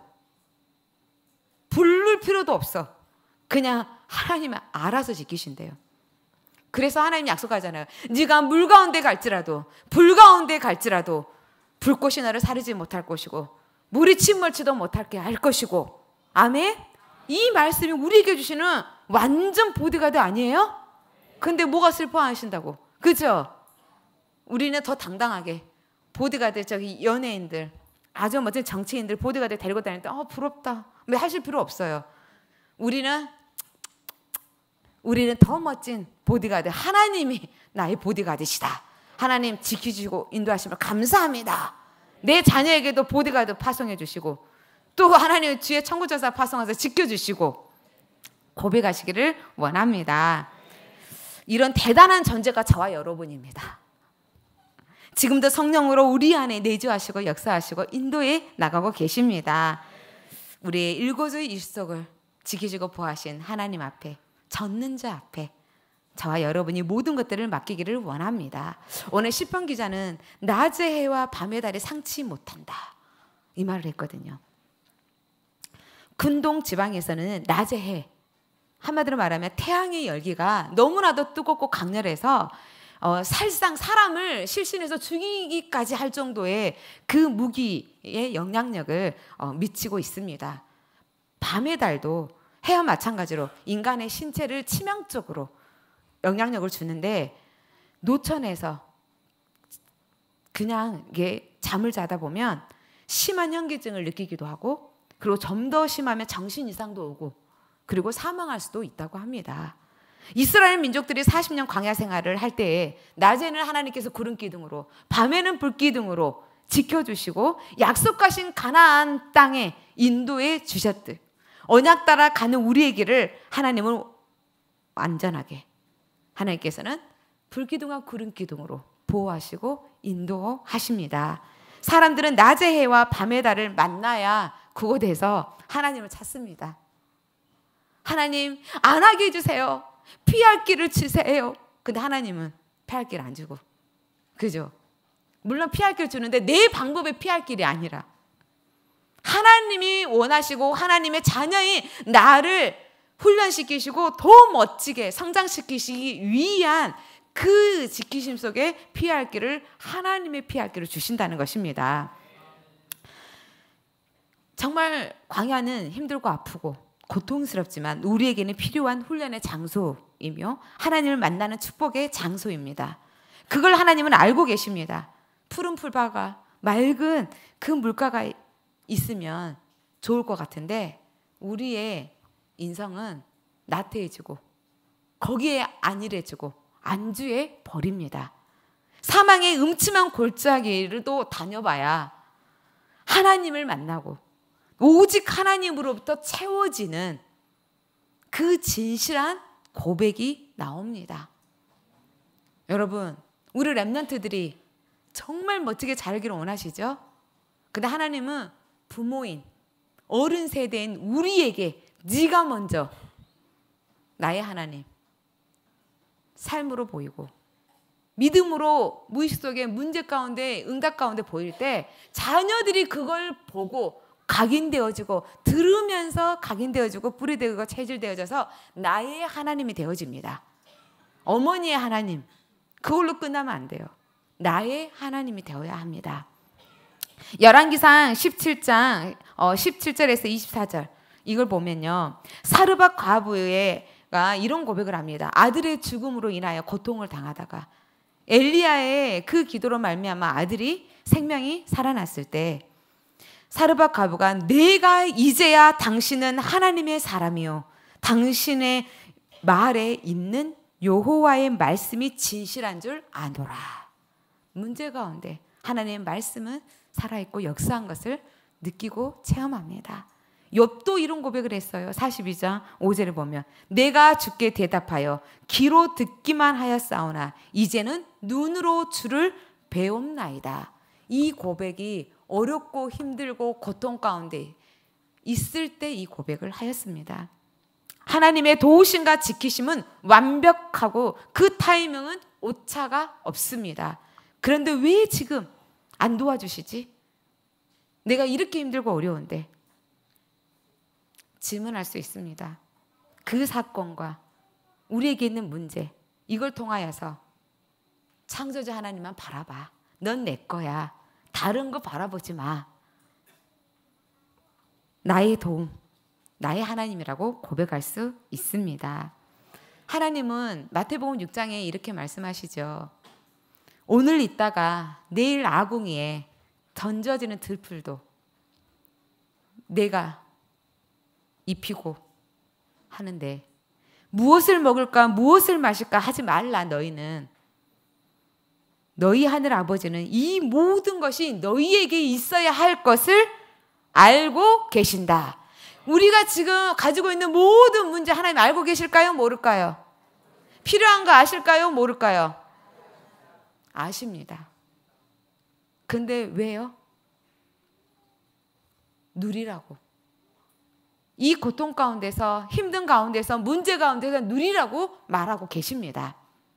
부를 필요도 없어. 그냥 하나님이 알아서 지키신대요. 그래서 하나님 약속하잖아요. 네가 물 가운데 갈지라도 불 가운데 갈지라도 불꽃이 너를 사르지 못할 것이고 물이 침몰치도 못할게 할 것이고. 아멘? 이 말씀이 우리에게 주시는 완전 보디가드 아니에요? 근데 뭐가 슬퍼하신다고? 그죠? 우리는 더 당당하게 보디가드 저기 연예인들 아주 멋진 정치인들 보디가드 데리고 다닐 때 어, 부럽다. 왜 하실 필요 없어요. 우리는 우리는 더 멋진 보디가드 하나님이 나의 보디가드시다. 하나님 지키시고 인도하시면 감사합니다. 내 자녀에게도 보디가드 파송해 주시고 또 하나님 주의 청구전사 파송해서 지켜주시고 고백하시기를 원합니다. 이런 대단한 존재가 저와 여러분입니다. 지금도 성령으로 우리 안에 내주하시고 역사하시고 인도해 나가고 계십니다. 우리의 일거수 일석을 지키시고 보호하신 하나님 앞에 젖는 자 앞에 저와 여러분이 모든 것들을 맡기기를 원합니다. 오늘 시편 기자는 낮의 해와 밤의 달이 상치 못한다 이 말을 했거든요. 근동 지방에서는 낮의 해 한마디로 말하면 태양의 열기가 너무나도 뜨겁고 강렬해서 어, 살상 사람을 실신해서 죽이기까지 할 정도의 그 무기의 영향력을 어, 미치고 있습니다. 밤의 달도 해와 마찬가지로 인간의 신체를 치명적으로 영향력을 주는데 노천에서 그냥 이게 잠을 자다 보면 심한 현기증을 느끼기도 하고 그리고 좀 더 심하면 정신 이상도 오고 그리고 사망할 수도 있다고 합니다. 이스라엘 민족들이 사십 년 광야 생활을 할 때에 낮에는 하나님께서 구름 기둥으로 밤에는 불 기둥으로 지켜주시고 약속하신 가나안 땅에 인도해 주셨듯 언약 따라 가는 우리의 길을 하나님은 안전하게 하나님께서는 불기둥과 구름 기둥으로 보호하시고 인도하십니다. 사람들은 낮의 해와 밤의 달을 만나야 그곳에서 하나님을 찾습니다. 하나님 안 하게 해주세요. 피할 길을 주세요. 근데 하나님은 피할 길 안 주고 그죠? 물론 피할 길 주는데 내 방법에 피할 길이 아니라 하나님이 원하시고 하나님의 자녀인 나를 훈련시키시고 더 멋지게 성장시키시기 위한 그 지키심 속에 피할 길을 하나님의 피할 길을 주신다는 것입니다. 정말 광야는 힘들고 아프고 고통스럽지만 우리에게는 필요한 훈련의 장소이며 하나님을 만나는 축복의 장소입니다. 그걸 하나님은 알고 계십니다. 푸른 풀바가 맑은 그 물가가 있으면 좋을 것 같은데 우리의 인성은 나태해지고 거기에 안일해지고 안주해 버립니다. 사망의 음침한 골짜기를 또 다녀봐야 하나님을 만나고 오직 하나님으로부터 채워지는 그 진실한 고백이 나옵니다. 여러분, 우리 렘넌트들이 정말 멋지게 자라기를 원하시죠? 근데 하나님은 부모인, 어른 세대인 우리에게 네가 먼저 나의 하나님, 삶으로 보이고 믿음으로 무의식 속에 문제 가운데 응답 가운데 보일 때 자녀들이 그걸 보고 각인되어지고 들으면서 각인되어지고 뿌리되고 체질되어져서 나의 하나님이 되어집니다. 어머니의 하나님, 그걸로 끝나면 안 돼요. 나의 하나님이 되어야 합니다. 열왕기상 십칠 장 어, 십칠 절에서 이십사 절 이걸 보면요, 사르밧 과부가 이런 고백을 합니다. 아들의 죽음으로 인하여 고통을 당하다가 엘리야의 그 기도로 말미암아 아들이 생명이 살아났을 때 사르밧 과부가 내가 이제야 당신은 하나님의 사람이요 당신의 말에 있는 여호와의 말씀이 진실한 줄 아노라. 문제 가운데 하나님의 말씀은 살아있고 역사한 것을 느끼고 체험합니다. 욥도 이런 고백을 했어요. 사십이 장 오 절을 보면 내가 주께 대답하여 귀로 듣기만 하였사오나 이제는 눈으로 주를 배움나이다. 이 고백이 어렵고 힘들고 고통 가운데 있을 때 이 고백을 하였습니다. 하나님의 도우심과 지키심은 완벽하고 그 타이밍은 오차가 없습니다. 그런데 왜 지금 안 도와주시지? 내가 이렇게 힘들고 어려운데. 질문할 수 있습니다. 그 사건과 우리에게 있는 문제, 이걸 통하여서 창조주 하나님만 바라봐. 넌 내 거야. 다른 거 바라보지 마. 나의 도움, 나의 하나님이라고 고백할 수 있습니다. 하나님은 마태복음 육 장에 이렇게 말씀하시죠. 오늘 있다가 내일 아궁이에 던져지는 들풀도 내가 입히고 하는데 무엇을 먹을까 무엇을 마실까 하지 말라. 너희는 너희 하늘 아버지는 이 모든 것이 너희에게 있어야 할 것을 알고 계신다. 우리가 지금 가지고 있는 모든 문제 하나님 알고 계실까요? 모를까요? 필요한 거 아실까요? 모를까요? 아십니다. 근데 왜요? 누리라고. 이 고통 가운데서, 힘든 가운데서, 문제 가운데서 누리라고 말하고 계십니다.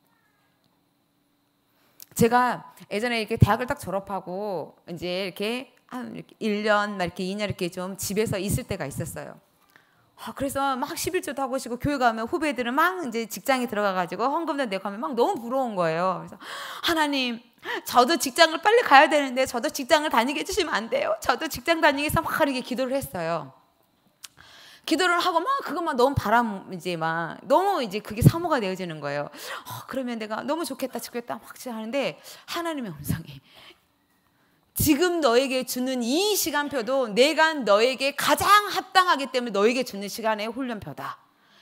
제가 예전에 이렇게 대학을 딱 졸업하고 이제 이렇게 한 이렇게 일 년, 막 이렇게 이 년 이렇게 좀 집에서 있을 때가 있었어요. 아, 그래서 막 십일조도 하고 싶고 교회 가면 후배들은 막 이제 직장에 들어가가지고 헌금도 내고 하면 막 너무 부러운 거예요. 그래서 하나님, 저도 직장을 빨리 가야 되는데 저도 직장을 다니게 해주시면 안 돼요? 저도 직장 다니기 위해서 막 이렇게 기도를 했어요. 기도를 하고 막 그것만 너무 바람 이제 막 너무 이제 그게 사모가 되어지는 거예요. 어, 그러면 내가 너무 좋겠다, 좋겠다 막 하는데 하나님의 음성이 지금 너에게 주는 이 시간표도 내가 너에게 가장 합당하기 때문에 너에게 주는 시간의 훈련표다.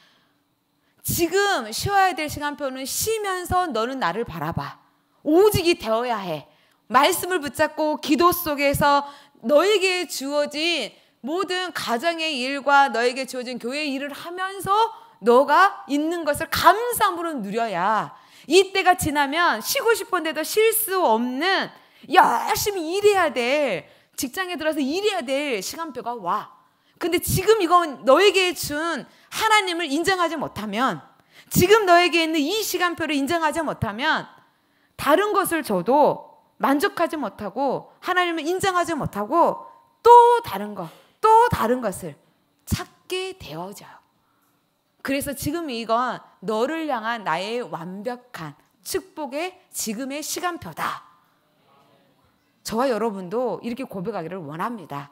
지금 쉬어야 될 시간표는 쉬면서 너는 나를 바라봐. 오직이 되어야 해. 말씀을 붙잡고 기도 속에서 너에게 주어진 모든 가정의 일과 너에게 주어진 교회의 일을 하면서 너가 있는 것을 감사함으로 누려야 이때가 지나면 쉬고 싶은데도 쉴 수 없는 열심히 일해야 될, 직장에 들어서 일해야 될 시간표가 와. 근데 지금 이건 너에게 준 하나님을 인정하지 못하면, 지금 너에게 있는 이 시간표를 인정하지 못하면 다른 것을 줘도 만족하지 못하고 하나님을 인정하지 못하고 또 다른 것, 또 다른 것을 찾게 되어져요. 그래서 지금 이건 너를 향한 나의 완벽한 축복의 지금의 시간표다. 저와 여러분도 이렇게 고백하기를 원합니다.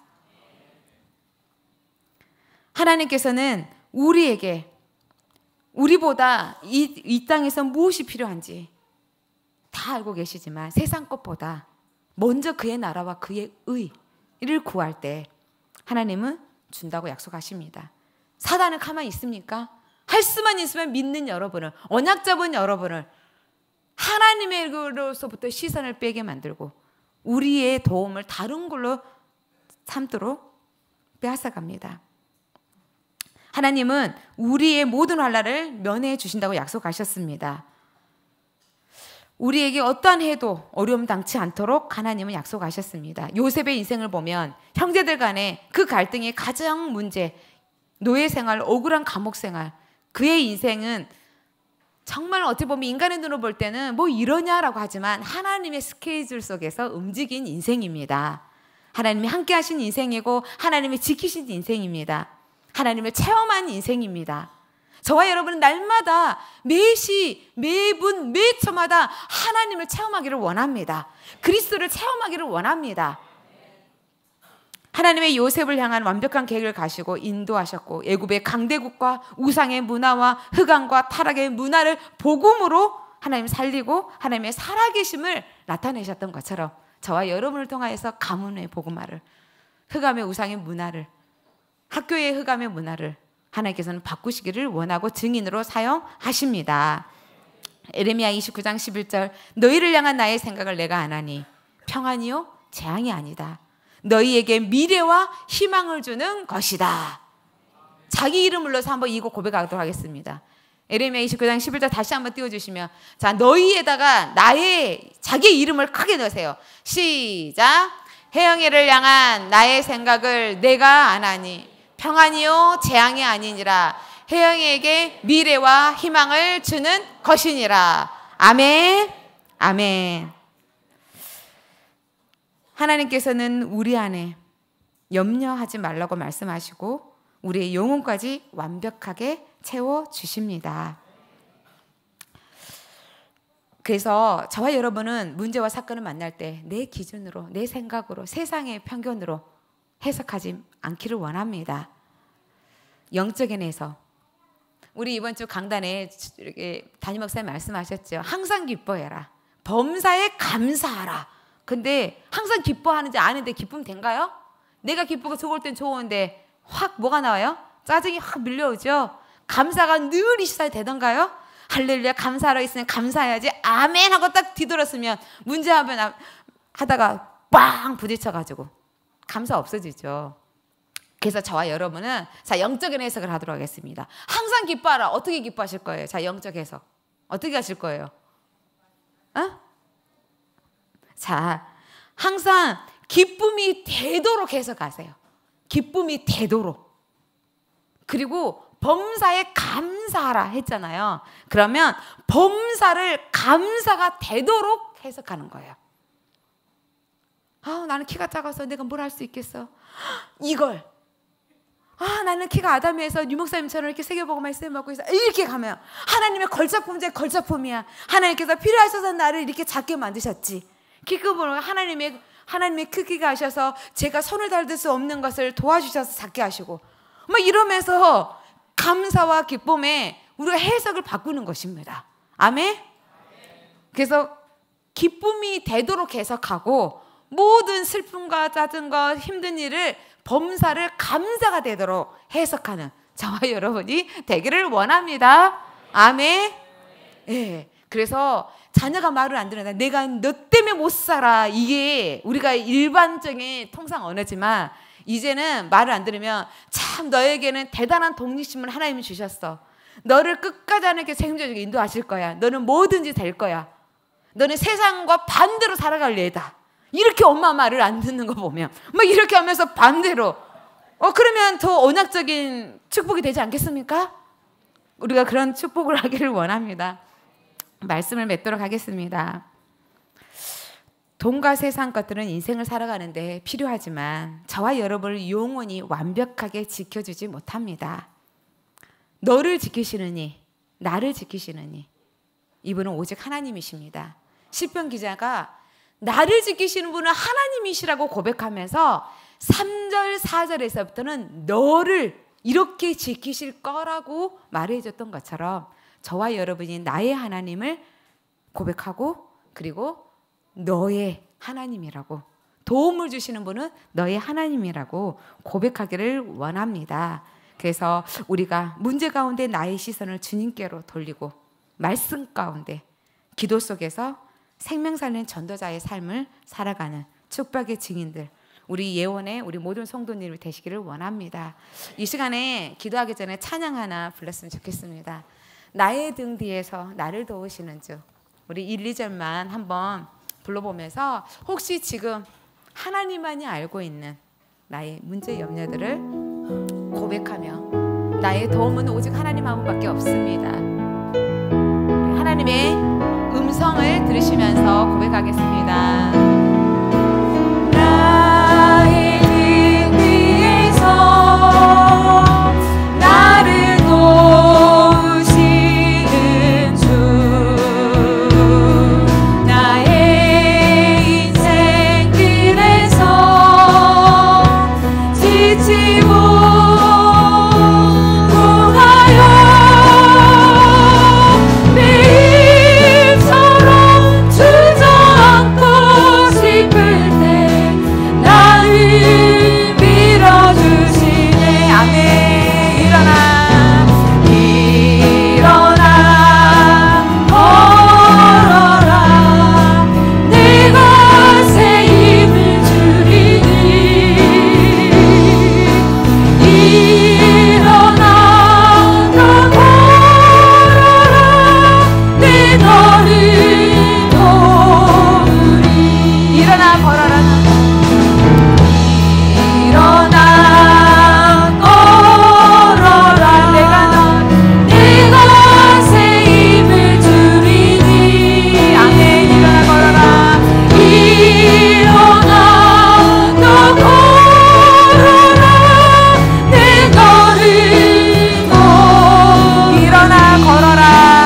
하나님께서는 우리에게 우리보다 이, 이 땅에서 무엇이 필요한지 다 알고 계시지만 세상 것보다 먼저 그의 나라와 그의 의를 구할 때 하나님은 준다고 약속하십니다. 사단은 가만히 있습니까? 할 수만 있으면 믿는 여러분을, 언약 잡은 여러분을 하나님으로서부터 시선을 빼게 만들고 우리의 도움을 다른 걸로 삼도록 빼앗아갑니다. 하나님은 우리의 모든 환난을 면해 주신다고 약속하셨습니다. 우리에게 어떠한 해도 어려움 당치 않도록 하나님은 약속하셨습니다. 요셉의 인생을 보면 형제들 간에 그 갈등의 가장 문제, 노예 생활, 억울한 감옥 생활, 그의 인생은 정말 어찌 보면 인간의 눈으로 볼 때는 뭐 이러냐라고 하지만 하나님의 스케줄 속에서 움직인 인생입니다. 하나님이 함께 하신 인생이고 하나님이 지키신 인생입니다. 하나님을 체험한 인생입니다. 저와 여러분은 날마다 매시, 매분, 매초마다 하나님을 체험하기를 원합니다. 그리스도를 체험하기를 원합니다. 하나님의 요셉을 향한 완벽한 계획을 가시고 인도하셨고 애굽의 강대국과 우상의 문화와 흑암과 타락의 문화를 복음으로 하나님 살리고 하나님의 살아계심을 나타내셨던 것처럼 저와 여러분을 통하여서 가문의 복음화를, 흑암의 우상의 문화를, 학교의 흑암의 문화를 하나님께서는 바꾸시기를 원하고 증인으로 사용하십니다. 에레미야 이십구 장 십일 절 너희를 향한 나의 생각을 내가 아나니 평안이요 재앙이 아니다. 너희에게 미래와 희망을 주는 것이다. 자기 이름 불러서 한번 이거 고백하도록 하겠습니다. 에레미야 이십구 장 십일 절 다시 한번 띄워주시면, 자 너희에다가 나의 자기 이름을 크게 넣으세요. 시작. 해영이를 향한 나의 생각을 내가 아나니 평안이요 재앙이 아니니라. 해영이에게 미래와 희망을 주는 것이니라. 아멘. 아멘. 하나님께서는 우리 안에 염려하지 말라고 말씀하시고 우리의 영혼까지 완벽하게 채워주십니다. 그래서 저와 여러분은 문제와 사건을 만날 때 내 기준으로, 내 생각으로, 세상의 편견으로 해석하지 않기를 원합니다. 영적인 해석. 우리 이번 주 강단에 이렇게 담임 목사님 말씀하셨죠. 항상 기뻐해라. 범사에 감사하라. 근데 항상 기뻐하는지 아는데 기쁘면 된가요? 내가 기쁘고 좋을 땐 좋은데 확 뭐가 나와요? 짜증이 확 밀려오죠. 감사가 늘 이시사에 되던가요? 할렐루야 감사하러 있으면 감사해야지 아멘 하고 딱 뒤돌았으면 문제 하면 하다가 빵 부딪혀가지고 감사 없어지죠. 그래서 저와 여러분은 자 영적인 해석을 하도록 하겠습니다. 항상 기뻐하라. 어떻게 기뻐하실 거예요? 자 영적 해석 어떻게 하실 거예요? 어? 자, 항상 기쁨이 되도록 해석하세요. 기쁨이 되도록. 그리고 범사에 감사하라 했잖아요. 그러면 범사를 감사가 되도록 해석하는 거예요. 아, 나는 키가 작아서 내가 뭘 할 수 있겠어? 이걸. 아, 나는 키가 아담해서 유목사님처럼 이렇게 세계보고 말씀 받고 있어. 이렇게 가면 하나님의 걸작품 중에 걸작품이야. 하나님께서 필요하셔서 나를 이렇게 작게 만드셨지. 키 크기로 하나님의 하나님의 크기가 하셔서 제가 손을 닿을 수 없는 것을 도와주셔서 작게 하시고 막 이러면서 감사와 기쁨에 우리가 해석을 바꾸는 것입니다. 아멘. 그래서 기쁨이 되도록 해석하고 모든 슬픔과 짜증과 힘든 일을 범사를 감사가 되도록 해석하는 저와 여러분이 되기를 원합니다. 아멘. 예. 네. 그래서 자녀가 말을 안 들으나 내가 너 때문에 못 살아. 이게 우리가 일반적인 통상 언어지만 이제는 말을 안 들으면 참 너에게는 대단한 독립심을 하나님이 주셨어. 너를 끝까지 하나님께 책임져주고 인도하실 거야. 너는 뭐든지 될 거야. 너는 세상과 반대로 살아갈 예다. 이렇게 엄마 말을 안 듣는 거 보면 막 이렇게 하면서 반대로 어 그러면 더 언약적인 축복이 되지 않겠습니까? 우리가 그런 축복을 하기를 원합니다. 말씀을 맺도록 하겠습니다. 돈과 세상 것들은 인생을 살아가는데 필요하지만 저와 여러분을 영원히 완벽하게 지켜주지 못합니다. 너를 지키시는 이, 나를 지키시는 이, 이분은 오직 하나님이십니다. 시편 기자가 나를 지키시는 분은 하나님이시라고 고백하면서 삼 절 사 절에서부터는 너를 이렇게 지키실 거라고 말해줬던 것처럼 저와 여러분이 나의 하나님을 고백하고 그리고 너의 하나님이라고 도움을 주시는 분은 너의 하나님이라고 고백하기를 원합니다. 그래서 우리가 문제 가운데 나의 시선을 주님께로 돌리고 말씀 가운데 기도 속에서 생명 살리는 전도자의 삶을 살아가는 축복의 증인들, 우리 예원의 우리 모든 성도님이 되시기를 원합니다. 이 시간에 기도하기 전에 찬양 하나 불렀으면 좋겠습니다. 나의 등 뒤에서 나를 도우시는 주. 우리 일, 이 절만 한번 불러보면서 혹시 지금 하나님만이 알고 있는 나의 문제 염려들을 고백하며, 나의 도움은 오직 하나님 한 분밖에 없습니다. 하나님의 음성을 들으시면서 고백하겠습니다. 나의 등 위에서 나를 도우시는 주, 나의 인생길에서 지치고 공하여 매일처럼 주저앉고 싶을 때 나를 밀어주시네. 아멘. 일어나 일어나 걸어라. 내가 새 힘을 주리니. 일어나 너 걸어라. 내 너를 도우리. 일어나 걸어라. 일어나 걸어라. 내가 너 내가 새 힘을 주리니. 아멘. 일어나 걸어라. 일어나 너 걸어라. 내 너를 도 일어나 걸어라.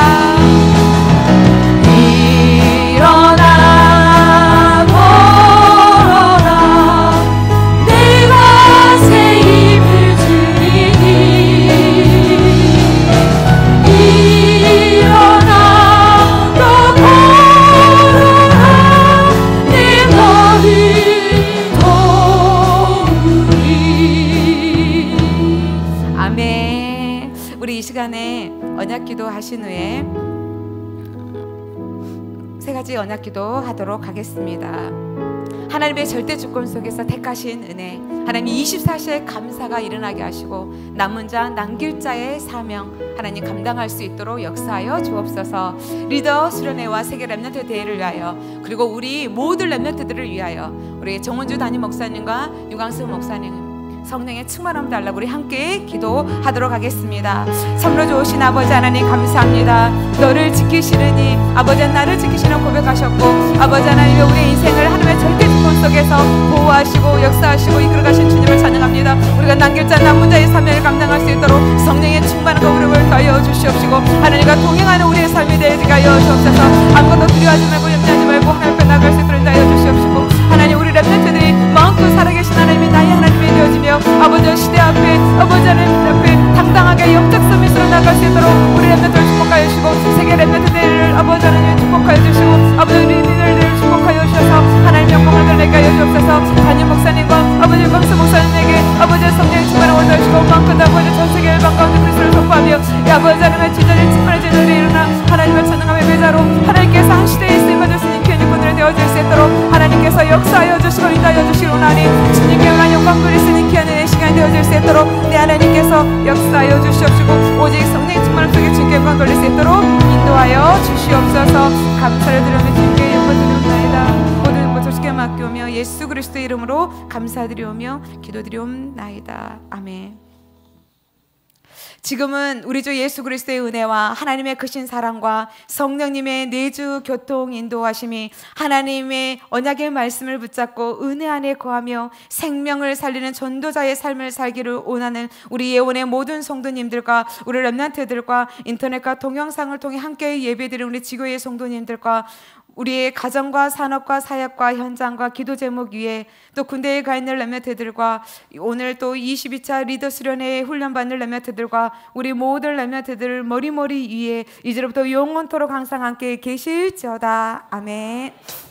일어나 걸어라. 내가 새 힘을 주리니. 일어나 너 걸어라. 내 너를 도우리. 아멘. 우리 이 시간에 언약기도 하신 후에 세 가지 언약기도 하도록 하겠습니다. 하나님의 절대 주권 속에서 택하신 은혜, 하나님 이십사 시에 감사가 일어나게 하시고 남은 자 남길 자의 사명 하나님 감당할 수 있도록 역사하여 주옵소서. 리더 수련회와 세계 랩넌트 대회를 위하여, 그리고 우리 모든 랩넌트들을 위하여 우리 정원주 담임 목사님과 유광수 목사님 성령의 충만함 달라고 우리 함께 기도하도록 하겠습니다. 참으로 좋으신 아버지 하나님 감사합니다. 너를 지키시느니 아버지 나를 지키시는 고백하셨고, 아버지 하나님의 우리의 인생을 하나님의 절대 주권 속에서 보호하시고 역사하시고 이끌어가신 주님을 찬양합니다. 우리가 남길 자 남은 자의 사명을 감당할 수 있도록 성령의 충만함과 우리를 더하여 주시옵시고, 하나님과 동행하는 우리의 삶이 되게 하여 주옵소서. 아무것도 두려워하지 말고 염려하지 말고 하나님 앞에 나갈 수 있도록 하여 주시옵시고, 하나님 우리 랩런트들이 마음껏 살아계신 하나님이 나의 하나님이 되어지며 아버지 시대 앞에 아버지 하나님 앞에 당당하게 영적 서밋으로 나갈 수 있도록 우리 랩런트를 축복하여 주시고, 세계 랩런트 대회를 아버지 하나님 축복하여 주시고, 아버지 우리 리더들을 축복하여 주셔서 하나님 영광을 드리게 하여 주옵소서. 담임 목사님과 아버지 광수 목사님에게 아버지 성령의 충만을 원하시고 마음껏 아버지 전 세계 일반 가운데 그리스도를 선포하며 아버지 하나님의 지전이 충만의 지전이 일어나 하나님을 찬양함의 배자로 하나님께서 한 시대에 쓰임받을 수 있는 귀한 일꾼들이 되어질 수 있도록 하나님께서 역사하여 주시고 인도하여 주시고 나니 주님께 영광 영광 그리 쓰는 귀한 은혜의 시간이 되어질 수 있도록 내 하나님께서 역사하여 주시옵시고, 오직 성령의 충만함 속에 주님께 영광 돌릴 수 있도록 인도하여 주시옵소서. 감사를 드리며 주님께 영광 드리옵나이다. 모든 것 주께 맡기오며 예수 그리스도의 이름으로 감사드리오며 기도드리옵나이다. 아멘. 지금은 우리 주 예수 그리스도의 은혜와 하나님의 크신 사랑과 성령님의 내주 교통 인도하심이 하나님의 언약의 말씀을 붙잡고 은혜 안에 거하며 생명을 살리는 전도자의 삶을 살기를 원하는 우리 예원의 모든 성도님들과 우리 랩런트들과 인터넷과 동영상을 통해 함께 예배드리는 우리 지교의 성도님들과 우리의 가정과 산업과 사역과 현장과 기도 제목 위에 또 군대에 가 있는 랩런트들과 오늘 또 이십이 차 리더 수련회에 훈련받는 랩런트들과 우리 모든 랩런트들 머리머리 위에 이제부터 영원토록 항상 함께 계실지어다. 아멘.